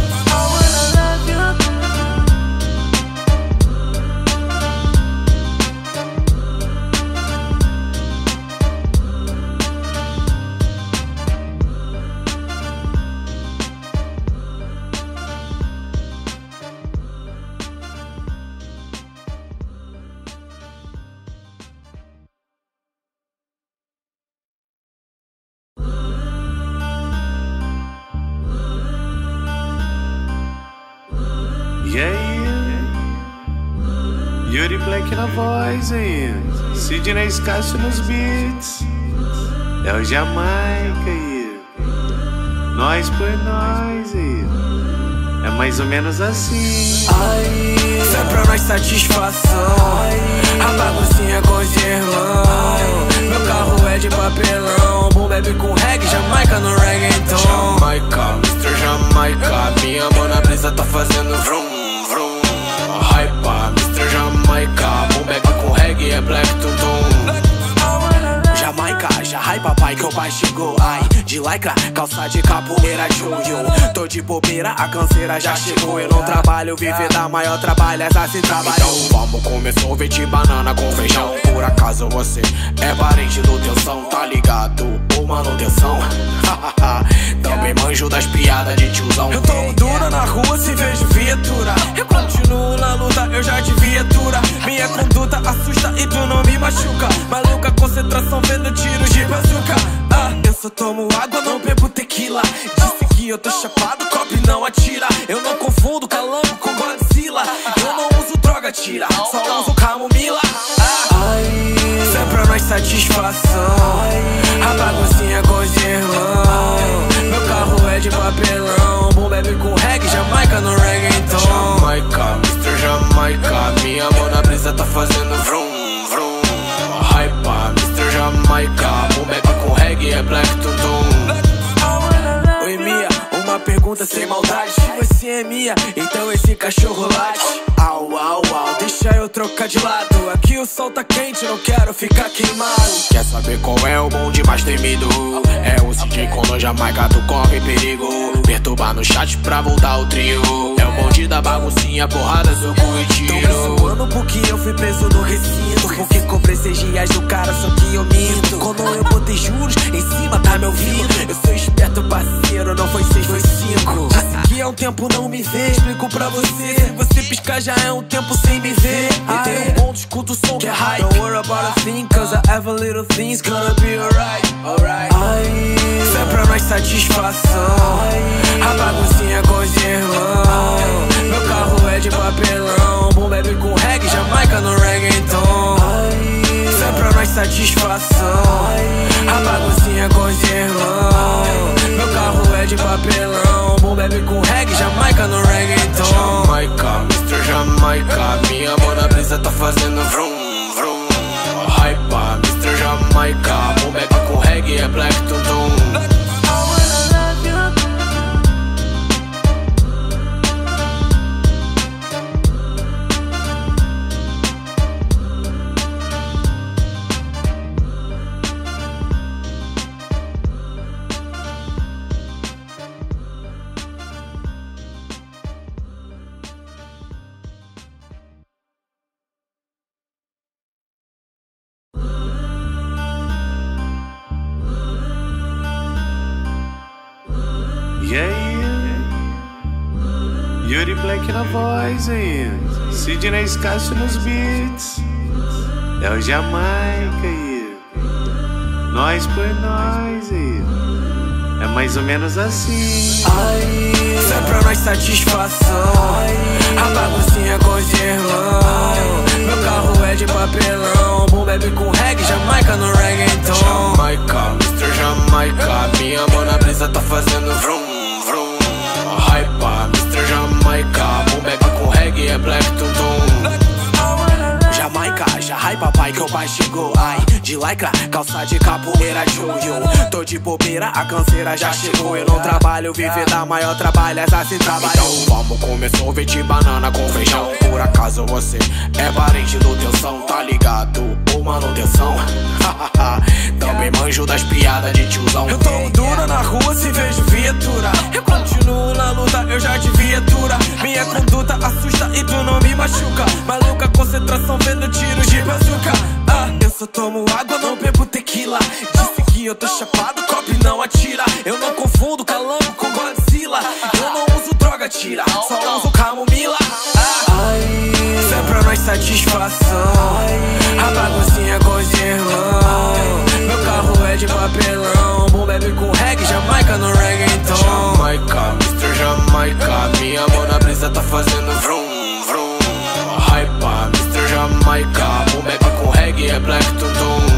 E aí? Yuri Black na voz aí, Sidney Scácio nos beats. É o Jamaica aí, nós por nós aí. É mais ou menos assim. Isso é pra nós satisfação. A baguncinha com os irmãos. Meu carro é de papelão. Bom bebe com reggae, Jamaica no reggaeton. Jamaica, mister Jamaica, minha mão na brisa tá fazendo vrum, vrum. Hypa, mister Jamaica, bom bebe com reggae é Black Tutum. Jamaica, já ai papai que o pai chegou. Ai, de lycra, calça de capoeira Jojo. Tô de bobeira, a canseira já chegou. Eu não trabalho, viver da maior trabalho, essa se trabalhou. Então vamos comer sorvete de banana com feijão. Por acaso você é parente do teu são, tá ligado? Ou manutenção? Também manjo das piadas de tiozão. Eu tô dura na rua se vejo viatura. Eu continuo na luta, eu já de viatura. Minha conduta assusta e tu não me machuca. Maluca, concentração vendo tiros de bazuca. Ah, eu só tomo água, não bebo tequila. Disse que eu tô chapado, copo não atira. Eu não confundo calango com Godzilla. Eu não uso droga, tira, só uso camomila. Ah, isso é pra nós satisfação. A baguncinha com os irmãos. Meu carro é de papelão. Bom bebe com reggae, Jamaica no reggaeton. Jamaica, mister Jamaica, minha mão na brisa tá fazendo vrum, vrum. Hypa, mister Jamaica, bom bebe com reggae é Black Tutum. Oi Mia, uma pergunta sem maldade. Você é minha, então esse cachorro late. Au, au, au, deixa eu trocar de lado. Aqui o sol tá quente, não quero ficar queimado. Quer saber qual é o bonde mais temido? É o C J quando Jamaica tu corre perigo. Perturbar no chat pra voltar o trio. É o bonde da baguncinha, porrada, soco e tiro. Tão me zoando porque eu fui preso no recinto, porque cobrei seis reais do cara, só que eu minto. Quando eu botei juros em cima, tá me ouvindo? Eu sou esperto, parceiro, não foi seis, foi cinco. Disse que é um tempo não me vê, explico pra você. Se você piscar já é um tempo sem me ver. E tem um bom, escuta o som que é high. Don't worry about a thing, cause I have a little things gonna be alright, alright. Isso é pra nós satisfação. A baguncinha com os irmãos. Meu carro é de papelão. Bom bebe com reggae, Jamaica no reggaeton. Isso é pra nós satisfação. A baguncinha com os irmãos. Meu carro é de papelão. Bom bebe com reggae, Jamaica no reggaeton. Jamaica, mister Jamaica, minha mão na brisa tá fazendo vrum, vrum. Hypa, mister Jamaica, bom bebe com reggae é Black Tutum. E aí? Yuri Black na voz aí, Sidney Scácio nos beats, é o Jamaica aí, nós por nós aí, é mais ou menos assim. Ai, isso é pra nós satisfação, a baguncinha com os irmãos. Meu carro é de papelão, bom bebe com reggae, Jamaica no reggaeton. Jamaica, mister Jamaica, minha mão na brisa tá fazendo vrum, vrum. Hypa, mister Jamaica, bom bebe com reggae, é black tum-tum. Jamaica, já hype papai que o pai chegou. Ai, de lycra, calça de capoeira, joio. Tô de bobeira, a canseira já chegou. Eu não trabalho, viver da maior trabalho, essa se trabalhou. Então vamos comer sorvete de banana com feijão. Por acaso você é parente do Teuzão, tá ligado? Ou manutenção? Também manjo das piadas de tiozão. Eu tô dura na rua se vejo viatura. Eu continuo na luta, eu já de viatura. Minha conduta assusta e tu não me machuca. Maluca, concentração vendo tiros de bazuca. Ah, eu só tomo água, não bebo tequila. Disse que eu tô chapado, copo não atira. Eu não confundo calango com Godzilla. Eu não uso droga, tira, só uso camomila. Ai, isso é pra nós satisfação, a baguncinha com os irmãos. Meu carro é de papelão, bom bebe com reggae, Jamaica no reggaeton. Jamaica, mister Jamaica, minha mão na brisa tá fazendo vrum, vrum. Hypa, mister Jamaica, bom bebe com reggae, é black tum-tum.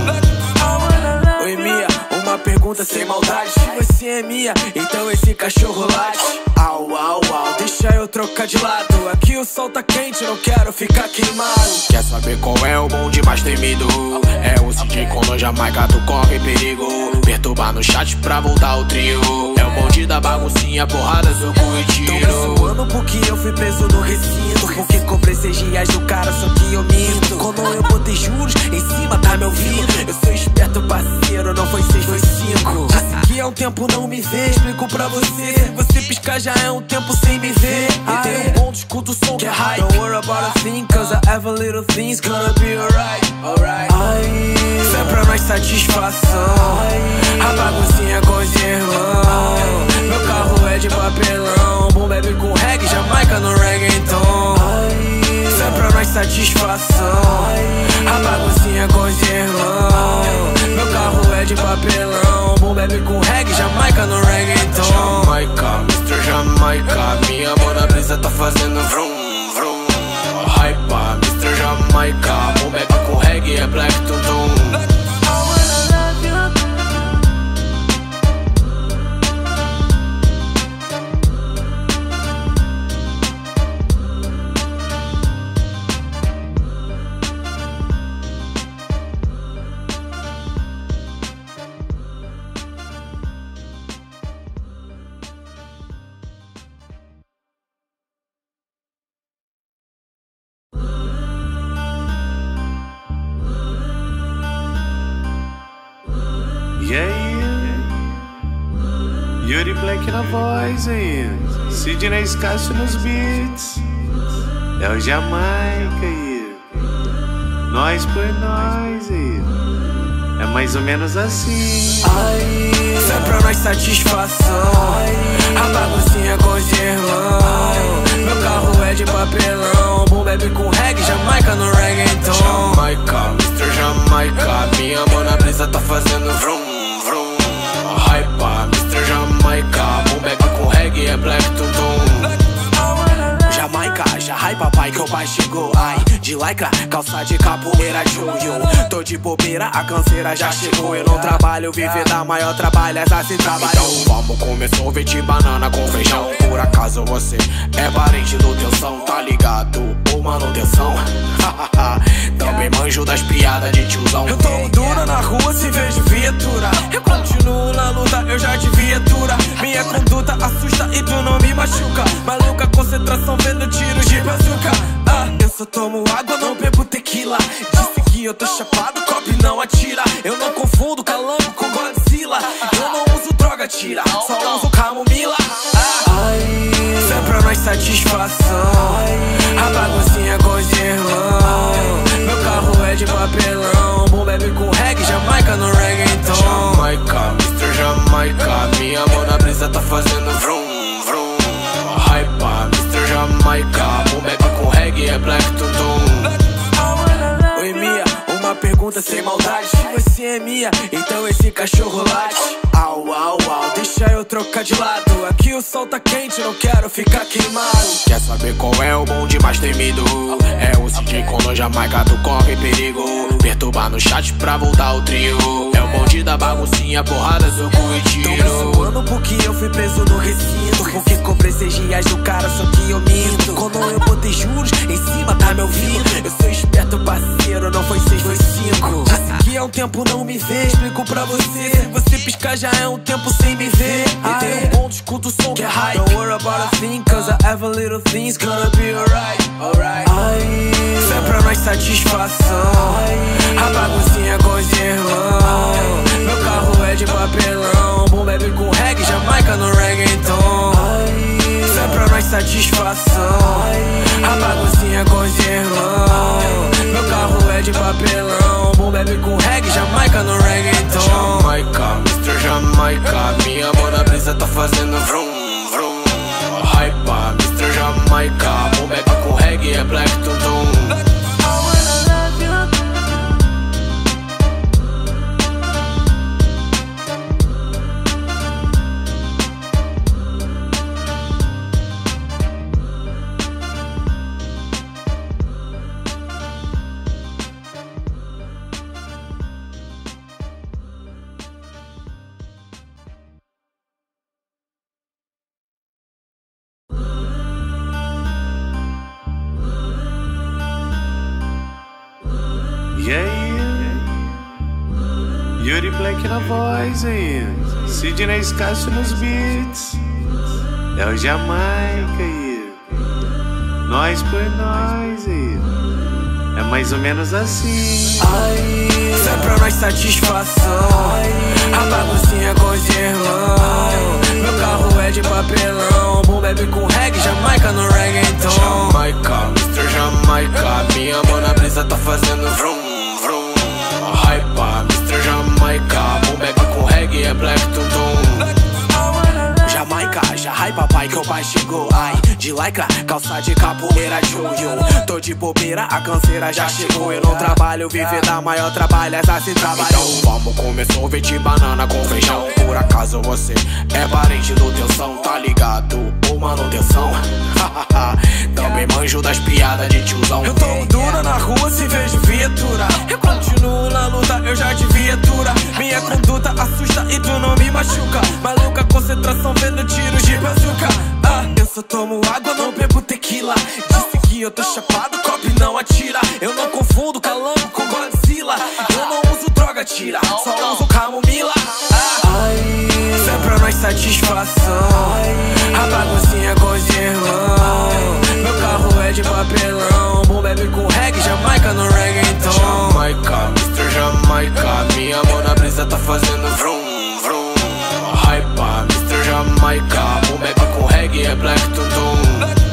Oi Mia, uma pergunta sem maldade. Se você é minha, então esse cachorro late. Au, au, au, deixa eu trocar de lado. Aqui o sol tá quente, não quero ficar queimado. Quer saber qual é o bonde mais temido? É o C J com Jamaica, tu corre perigo. Perturbar no chat pra voltar o trio. É o bonde da baguncinha, porrada, soco e tiro. Tão me zoando porque eu fui preso no recinto, porque comprei seis dias do cara, só que eu minto. Quando eu botei juros, em cima tá me ouvindo. Eu sou esperto, parceiro, não foi seis, foi cinco. Disse que é um tempo não me vê, explico pra você. Se você piscar já é um tempo sem me ver. E tem um ponto, escuta o som que é high. Don't worry about a thing, cause I have a little things gonna be alright, alright. Ai, isso é pra nós satisfação, a baguncinha com os irmãos. Meu carro é de papelão, bom bebe com reggae, Jamaica no reggaeton. Ai, isso é pra nós satisfação, a baguncinha com os irmãos. Meu carro é de papelão, bom bebe com reggae, Jamaica no reggaeton. Jamaica, mister Jamaica, minha mão na brisa tá fazendo vrum, vrum. Hypa, mister Jamaica, bom bebe com reggae, é black tum-tum. E aí? Yuri Black na voz aí, Sidney Scácio nos beats, é o Jamaica aí, nós por nós aí, é mais ou menos assim. Ai, isso é pra nós satisfação, a baguncinha com os irmãos. Meu carro é de papelão, bom bebe com reggae, Jamaica no reggaeton. Jamaica, mister Jamaica, minha mão na brisa tá fazendo vrum, vrum. Hypa, mister Jamaica, bom bebe com reggae, é black tum-tum. Jamaica, já hype papai que o pai chegou. Ai, de lycra, calça de capoeira, joio. Tô de bobeira, a canseira já chegou. Eu não trabalho, viver da maior trabalho, essa se trabalhou. Então vamos comer sorvete de banana com feijão. Por acaso você é parente do Teuzão, tá ligado? Ou manutenção? Também manjo das piadas de tiozão. Eu tô dura na rua se vejo viatura. Eu continuo na luta, eu já de viatura. Minha conduta assusta e tu não me machuca. Maluca, concentração vendo tiros de bazuca. Ah, eu só tomo água, não bebo tequila. Disse que eu tô chapado, copo não atira. Eu não confundo calango com Godzilla. Eu não uso droga, tira, só uso camomila. Ai, isso é pra nós satisfação, a baguncinha com os irmãos. Meu carro é de papelão, bom bebe com reggae, Jamaica no reggaeton. Jamaica, mister Jamaica, minha mão na brisa tá fazendo vrum, você é minha, então esse cachorro late. Au, au, au, deixa eu trocar de lado. Aqui o sol tá quente, não quero ficar queimado. Quer saber qual é o bonde mais temido? É o C J com Jamaica, tu corre perigo. Perturbar no chat pra voltar o trio. É o bonde da baguncinha, porrada, soco e tiro. Tô me zoando porque eu fui preso no recinto, porque comprei seis dias do cara, só que eu minto. Quando eu botei juros em cima, tá me ouvindo? Eu sou esperto, parceiro, não foi seis, foi cinco. Disse que é um tempo, não me vê, explico pra você. Se você piscar já é um tempo sem me ver. E tem um ponto, escuta o som que é high. Don't worry about a thing, cause I have a little things gonna be alright, alright. Isso é pra nós satisfação, a baguncinha com os irmãos. Meu carro é de papelão, bom bebe com reggae, Jamaica no reggaeton. Isso é pra nós satisfação, a baguncinha com os irmãos. Meu carro é de papelão, bom bebe com reggae, Jamaica no reggaeton. Jamaica, mister Jamaica, minha mão na brisa tá fazendo vrum, vrum. Hypa, mister Jamaica, bom bebe com reggae, é black tum tum. E aí? Yuri Black na voz aí, Sidney Escácio nos beats, é o Jamaica aí, nós por nós aí, é mais ou menos assim. Isso é pra nós satisfação, a baguncinha com os irmãos. Meu carro é de papelão, bom bebe com reggae, Jamaica no reggaeton. Jamaica, mister Jamaica, minha mão na brisa tá fazendo vrum, vrum. Hypa, mister Jamaica, bom bebe com reggae, é black tum tum. Jamaica, já ai papai que o pai chegou. Ai, de lycra, calça de capoeira, joio. Tô de bobeira, a canseira já chegou. Eu não trabalho, viver da maior trabalho, essa se trabalhou. Então vamos comer sorvete, banana com feijão. Por acaso você é parente do teu são, tá ligado? Ô manutenção, também manjo das piadas de tiozão. Eu tô dura na rua, se vejo viatura. Eu continuo na luta, eu já devia dura. Minha conduta assusta e tu não me machuca. Maluca, concentração vendo tiros de bazuca. Ah, eu só tomo água, não bebo tequila. Disse que eu tô chapado, copo não atira. Eu não confundo calango com Godzilla. Eu não uso droga, tira, só uso camomila. Ah, isso é pra nós satisfação, a baguncinha com os irmãos. Meu carro é de papelão, bom bebe com reggae, Jamaica no reggaeton. Jamaica, mister Jamaica, minha mão na brisa tá fazendo vrum, vrum. Hypa, mister Jamaica, bom bebe com reggae, é black tum tum.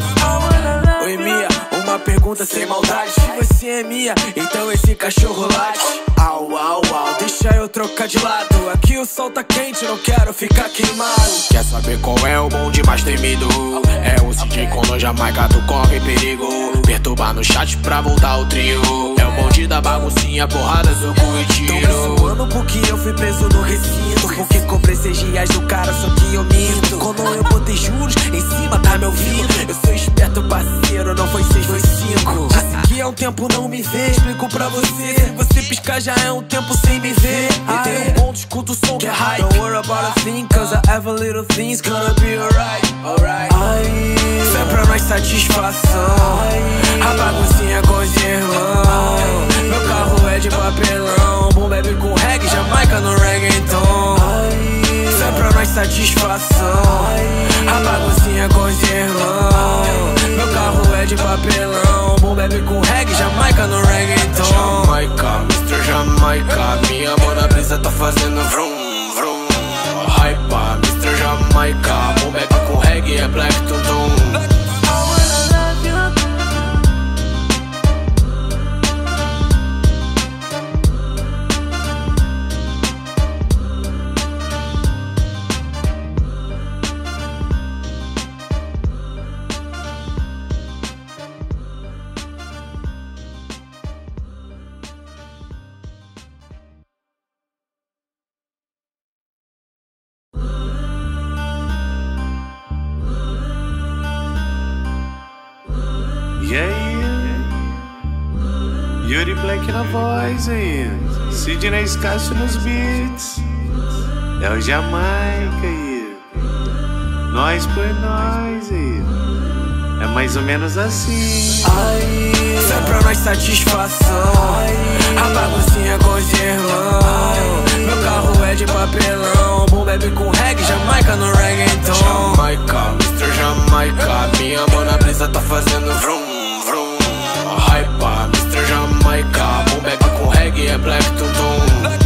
Oi Mia, uma pergunta sem maldade. Se você é minha, então esse cachorro late. Au, au, au, deixa eu trocar de lado. Aqui o sol tá quente, não quero ficar queimado. Quer saber qual é o bonde mais temido? É o C J com Jamaica, tu corre perigo. Perturbar no chat pra voltar o trio. É o bonde da baguncinha, porrada, soco e tiro. Tô me zoando porque eu fui preso no recinto, porque comprei seis dias do cara, só que eu minto. Quando eu botei juros em cima, tá me ouvindo? Eu sou esperto, parceiro, não foi seis, foi cinco. Disse que é um tempo, não me vê, explico pra você. Se você piscar já é um tempo sem me ver. E tem um ponto, escuta o som que é high. Don't worry about a thing, cause I have a little things gonna be alright, alright. Isso é pra nós satisfação, a baguncinha com os irmãos. Meu carro é de papelão, bom bebe com reggae, Jamaica no reggaeton. Isso é pra nós satisfação, a baguncinha com os irmãos. Meu carro é de papelão, bom bebe com reggae, Jamaica no reggaeton. Jamaica, mister Jamaica, minha mão na brisa tá fazendo vrum, vrum. Hypa, mister Jamaica, bom bebe com reggae, é black tum tum. E aí? Yuri Black na voz aí, Sidney Scácio nos beats, é o Jamaica aí, nós por nós aí, é mais ou menos assim. Ai, fé pra nós satisfação, a baguncinha com os irmãos. Meu carro é de papelão, bom bebe com reggae, Jamaica no reggaeton. Jamaica, mister Jamaica, minha mão na brisa tá fazendo vrum, vrum. Hypa, mister Jamaica, bom bebe com reggae, é black tum-tum.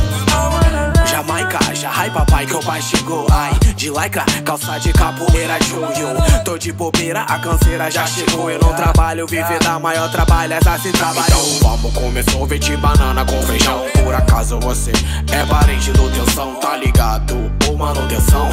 Jamaica, já hype papai que o pai chegou. Ai, de lycra, calça de capoeira, joio. Tô de bobeira, a canseira já chegou. Eu não trabalho, viver da maior trabalho, essa se trabalhou. Então vamos comer sorvete de banana com feijão. Por acaso você é parente do Tensão, tá ligado? Ou manutenção?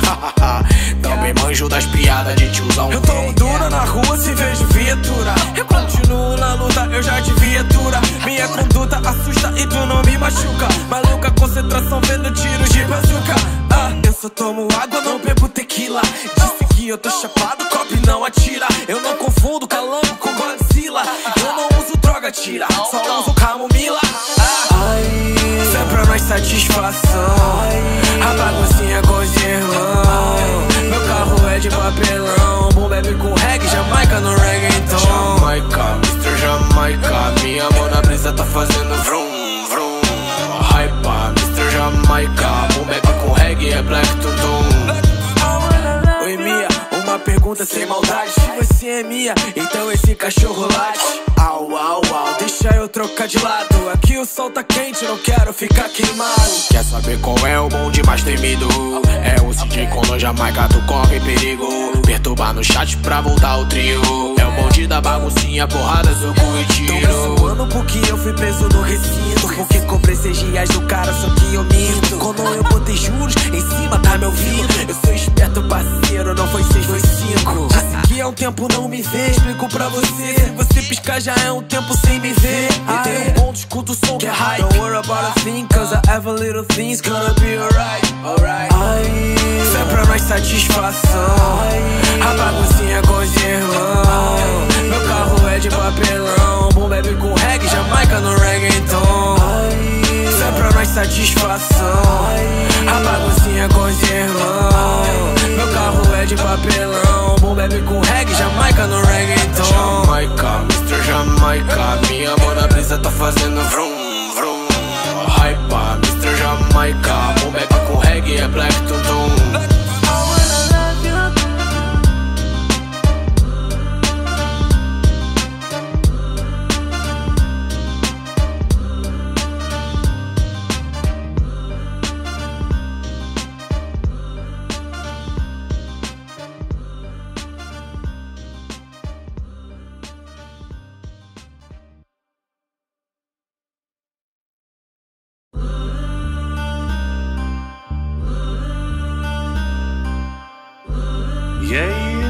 Também manjo das piadas de tiozão. Eu tô dura na rua se vejo viatura. Eu continuo na luta, eu já te viatura. Minha conduta assusta e tu não me machuca. Maluca, concentração vendo tiros de bazuca. Ah, eu só tomo água, não bebo tequila. Disse que eu tô chapado, copo não atira. Eu não confundo calango com Godzilla. Eu não uso droga, tira, só uso camomila. Ai, fé pra nós satisfação, a baguncinha com os irmãos. Meu carro é de papelão, bom bebe com reggae, Jamaica no reggaeton. Jamaica, mister Jamaica, minha mão na brisa tá fazendo vrum, vrum. Hypa, mister Jamaica, bom bebe com reggae, é black tum-tum. Oi Mia, uma pergunta sem maldade. Se você é minha, então esse cachorro late. Au, au, au, deixa eu trocar de lado. Aqui o sol tá quente, não quero ficar queimado. Quer saber qual é o bonde mais temido? É o C J com no Jamaica, tu corre perigo. Perturbar no chat pra voltar o trio. É o bonde da baguncinha, porrada, soco e tiro. Tô me zoando porque eu fui preso no recinto, porque comprei seis dias do cara, só que eu minto. Quando eu botei juros, em cima tá me ouvindo. Eu sou esperto, parceiro, não foi seis, foi cinco. Disse que é um tempo não me vê, explico pra você. Se você piscar já é um tempo sem me ver. E tem um ponto, escuta o som que é hype. Don't worry about a thing, cause I have a little things gonna be alright, alright. Ai, fé pra nós satisfação, a baguncinha com os irmãos. Meu carro é de papelão, bom bebe com reggae, Jamaica no reggaeton. Fé pra nós satisfação, a baguncinha com os irmãos. Meu carro é de papelão, bom bebe com reggae, Jamaica no reggaeton. Jamaica, mister Jamaica, minha mão na brisa tá fazendo vrum, vrum. Hypa, mister Jamaica, bom bebe com reggae, é black tum-tum. E aí?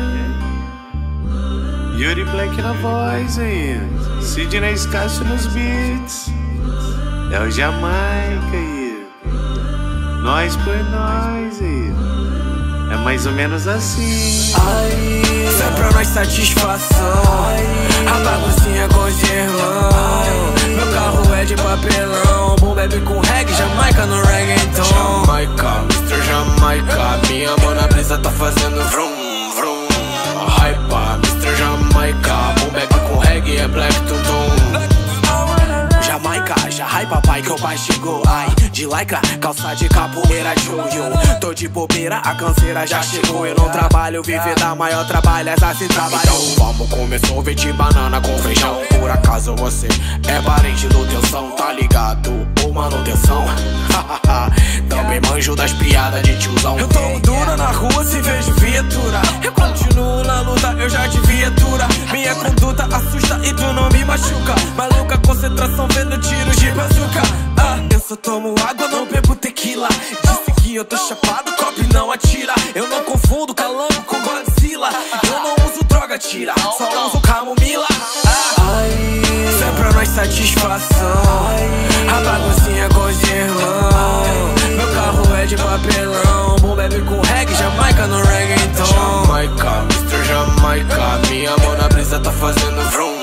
Yuri Black na voz aí, Sidney Scácio nos beats, é o Jamaica aí, nós por nós aí, é mais ou menos assim. Ai, fé pra nós satisfação, a baguncinha com os irmãos. Meu carro é de papelão, bom bebe com reggae, Jamaica no reggaeton. Jamaica, mister Jamaica, minha mão na brisa tá fazendo vrum, vrum. Hypa, mister Jamaica, bom bebe com reggae, é black tum-tum. Jamaica, já hype papai que o pai chegou. Ai, de lycra, calça de capoeira, joio. Tô de bobeira, a canseira já chegou. Eu não trabalho, viver da maior trabalho, essa se trabalhou. Então vamos comer sorvete de banana com feijão. Por acaso você é parente do Tensão, tá ligado? Ou manutenção? Também manjo das piadas de tiozão. Eu tô dura na rua se vejo viatura. Eu continuo na luta, eu já te viatura. Minha conduta assusta e tu não me machuca. Maluca, concentração vendo tiros de bazuca. Ah, eu só tomo água, não bebo tequila. Disse que eu tô chapado, copo não atira. Eu não confundo calango com Godzilla. Eu não uso droga, tira, só uso camomila. Ai, fé pra nós satisfação, a baguncinha com os irmãos. Meu carro é de papelão, bom bebe com reggae, Jamaica no reggaeton. Jamaica, mister Jamaica, minha mão na brisa tá fazendo vrum,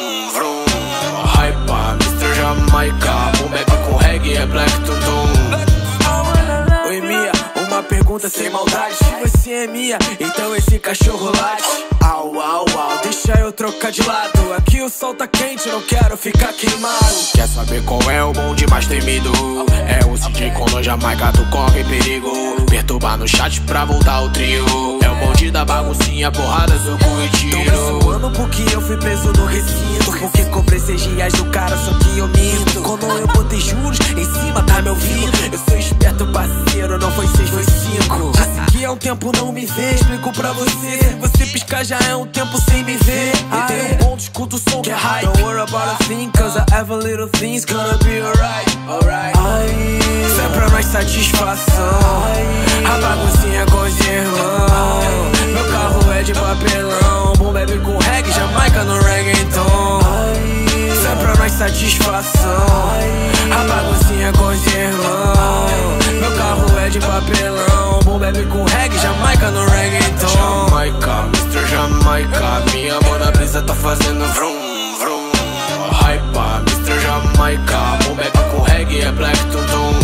sem maldade. Se você é minha, então esse cachorro late. Au, au, au, deixa eu trocar de lado. Aqui o sol tá quente, não quero ficar queimado. Quer saber qual é o bonde mais temido? É o C J com Jamaica, tu corre perigo. Perturbar no chat pra voltar o trio. É o bonde da baguncinha, porrada, soco e tiro. Tão me zoando porque eu fui preso no recinto, porque cobrei seis dias do cara, só que eu minto. Quando eu botei juros, em cima tá me ouvindo. Eu sou esperto, parceiro, não foi seis, foi cinco. Disse que é um tempo, não me vê, explico pra você. Se você piscar já é um tempo sem me ver. E tem um ponto, escuta o som que é hype. Don't worry about a thing, cause I have a little things gonna be alright, alright. Isso é pra nós satisfação, a baguncinha com os irmãos. Meu carro é de papelão, bom bebe com reggae, Jamaica no reggaeton. Isso é pra nós satisfação, a baguncinha com os irmãos. Meu carro é de papelão, bom bebe com reggae, Jamaica no reggaeton. Jamaica, mister Jamaica, minha mão na brisa tá fazendo vrum, vrum. Hypa, mister Jamaica, bom bebe com reggae, é black tum tum.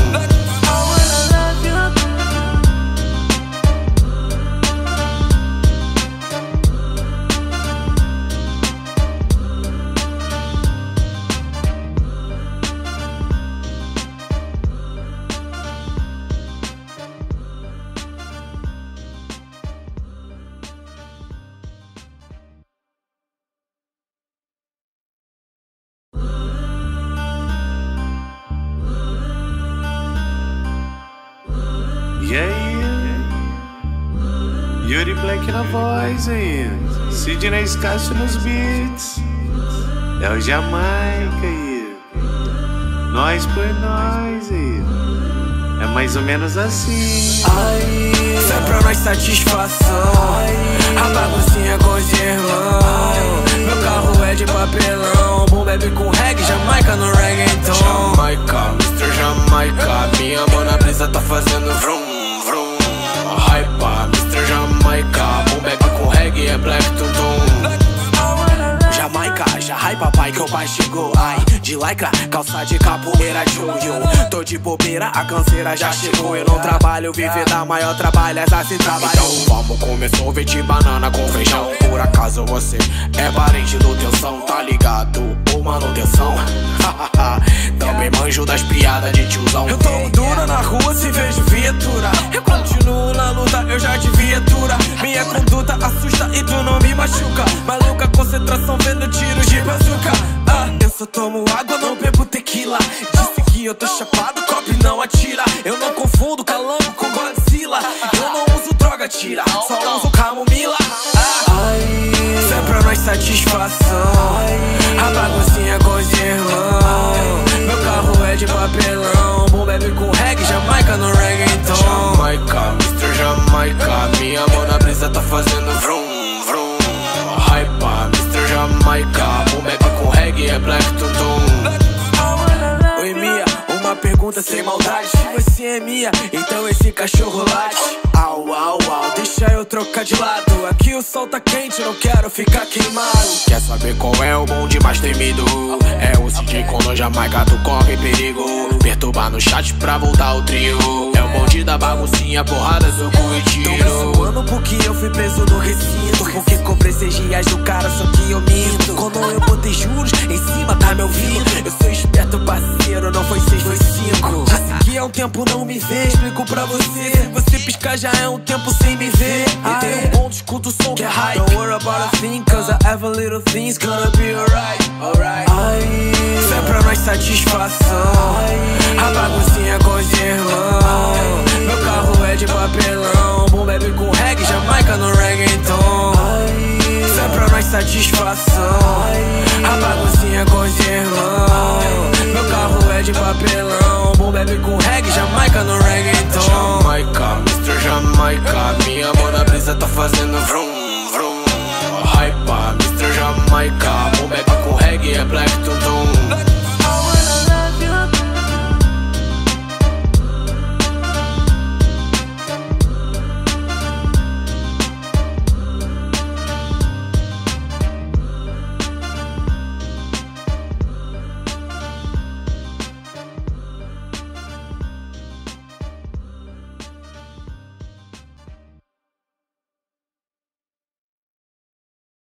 E aí? Yuri Black na voz aí, Sidney Escácio nos beats. É o Jamaica aí, nós por nós aí. É mais ou menos assim. Isso é pra nós satisfação, a baguncinha com os irmãos. Meu carro é de papelão, bom bebe com reggae, Jamaica no reggaeton. Jamaica, mister Jamaica, minha mão na brisa tá fazendo vrum. Hypa, mister Jamaica, bom bebe com reggae, é black tum tum. Jamaica, já hype papai que o pai chegou. Ai, de lycra, calça de capoeira, joio. Tô de bobeira, a canseira já chegou. Eu não trabalho, viver da maior trabalho, essa se trabalhou. Então vamos comer sorvete de banana com feijão. Por acaso você é parente do Tensão, tá ligado? Ou manutenção? Também manjo das piadas de tiozão. Eu tô dura na rua, se vejo viatura. Eu continuo na luta, eu já devia dura. Minha conduta assusta e tu não me machuca. Maluca, concentração vendo tiros de bazuca. Ah, eu só tomo água, não bebo tequila. Disse que eu tô chapado, copo não atira. Eu não confundo calango com Godzilla. Eu não uso droga, tira, só uso camomila. Ah, isso é pra nós satisfação, a baguncinha com os irmãos. Meu carro é de papelão, bom bebe com reggae, Jamaica no reggaeton. Jamaica, mister Jamaica, minha mão na brisa tá fazendo vrum, vrum. Hypa, mister Jamaica, bom bebe com reggae, é black tum tum. Oi Mia, uma pergunta sem maldade. Se você é minha, então esse cachorro late. Au, au, au, deixa eu trocar de lado. Aqui o sol tá quente, não quero ficar queimado. Quer saber qual é o bonde mais temido? É o C J com Jamaica, tu corre perigo. Perturbar no chat pra voltar o trio. É o bonde da baguncinha, porrada, soco e tiro. Tão me zoando porque eu fui preso no recinto, porque cobrei seis dias do cara, só que eu minto. Quando eu botei juros, em cima tá me ouvindo. Eu sou esperto, parceiro, não foi seis, foi cinco. Disse que é um tempo, não me vê, explico pra você. Se você piscar já é um tempo sem me ver. E tem um ponto, escuta o som que é hype. Don't worry about a thing, cause I have a little things gonna be alright, alright. Isso é pra nós satisfação, a baguncinha com os irmãos. Meu carro é de papelão, bom bebe com reggae, Jamaica no reggaeton. Isso é pra nós satisfação, a baguncinha com os irmãos. Meu carro é de papelão, bom bebe com reggae, Jamaica no reggaeton. Jamaica, mister Jamaica, minha mão na brisa tá fazendo vrum, vrum. Hypa, mister Jamaica, bom bebe com reggae, é black tum tum.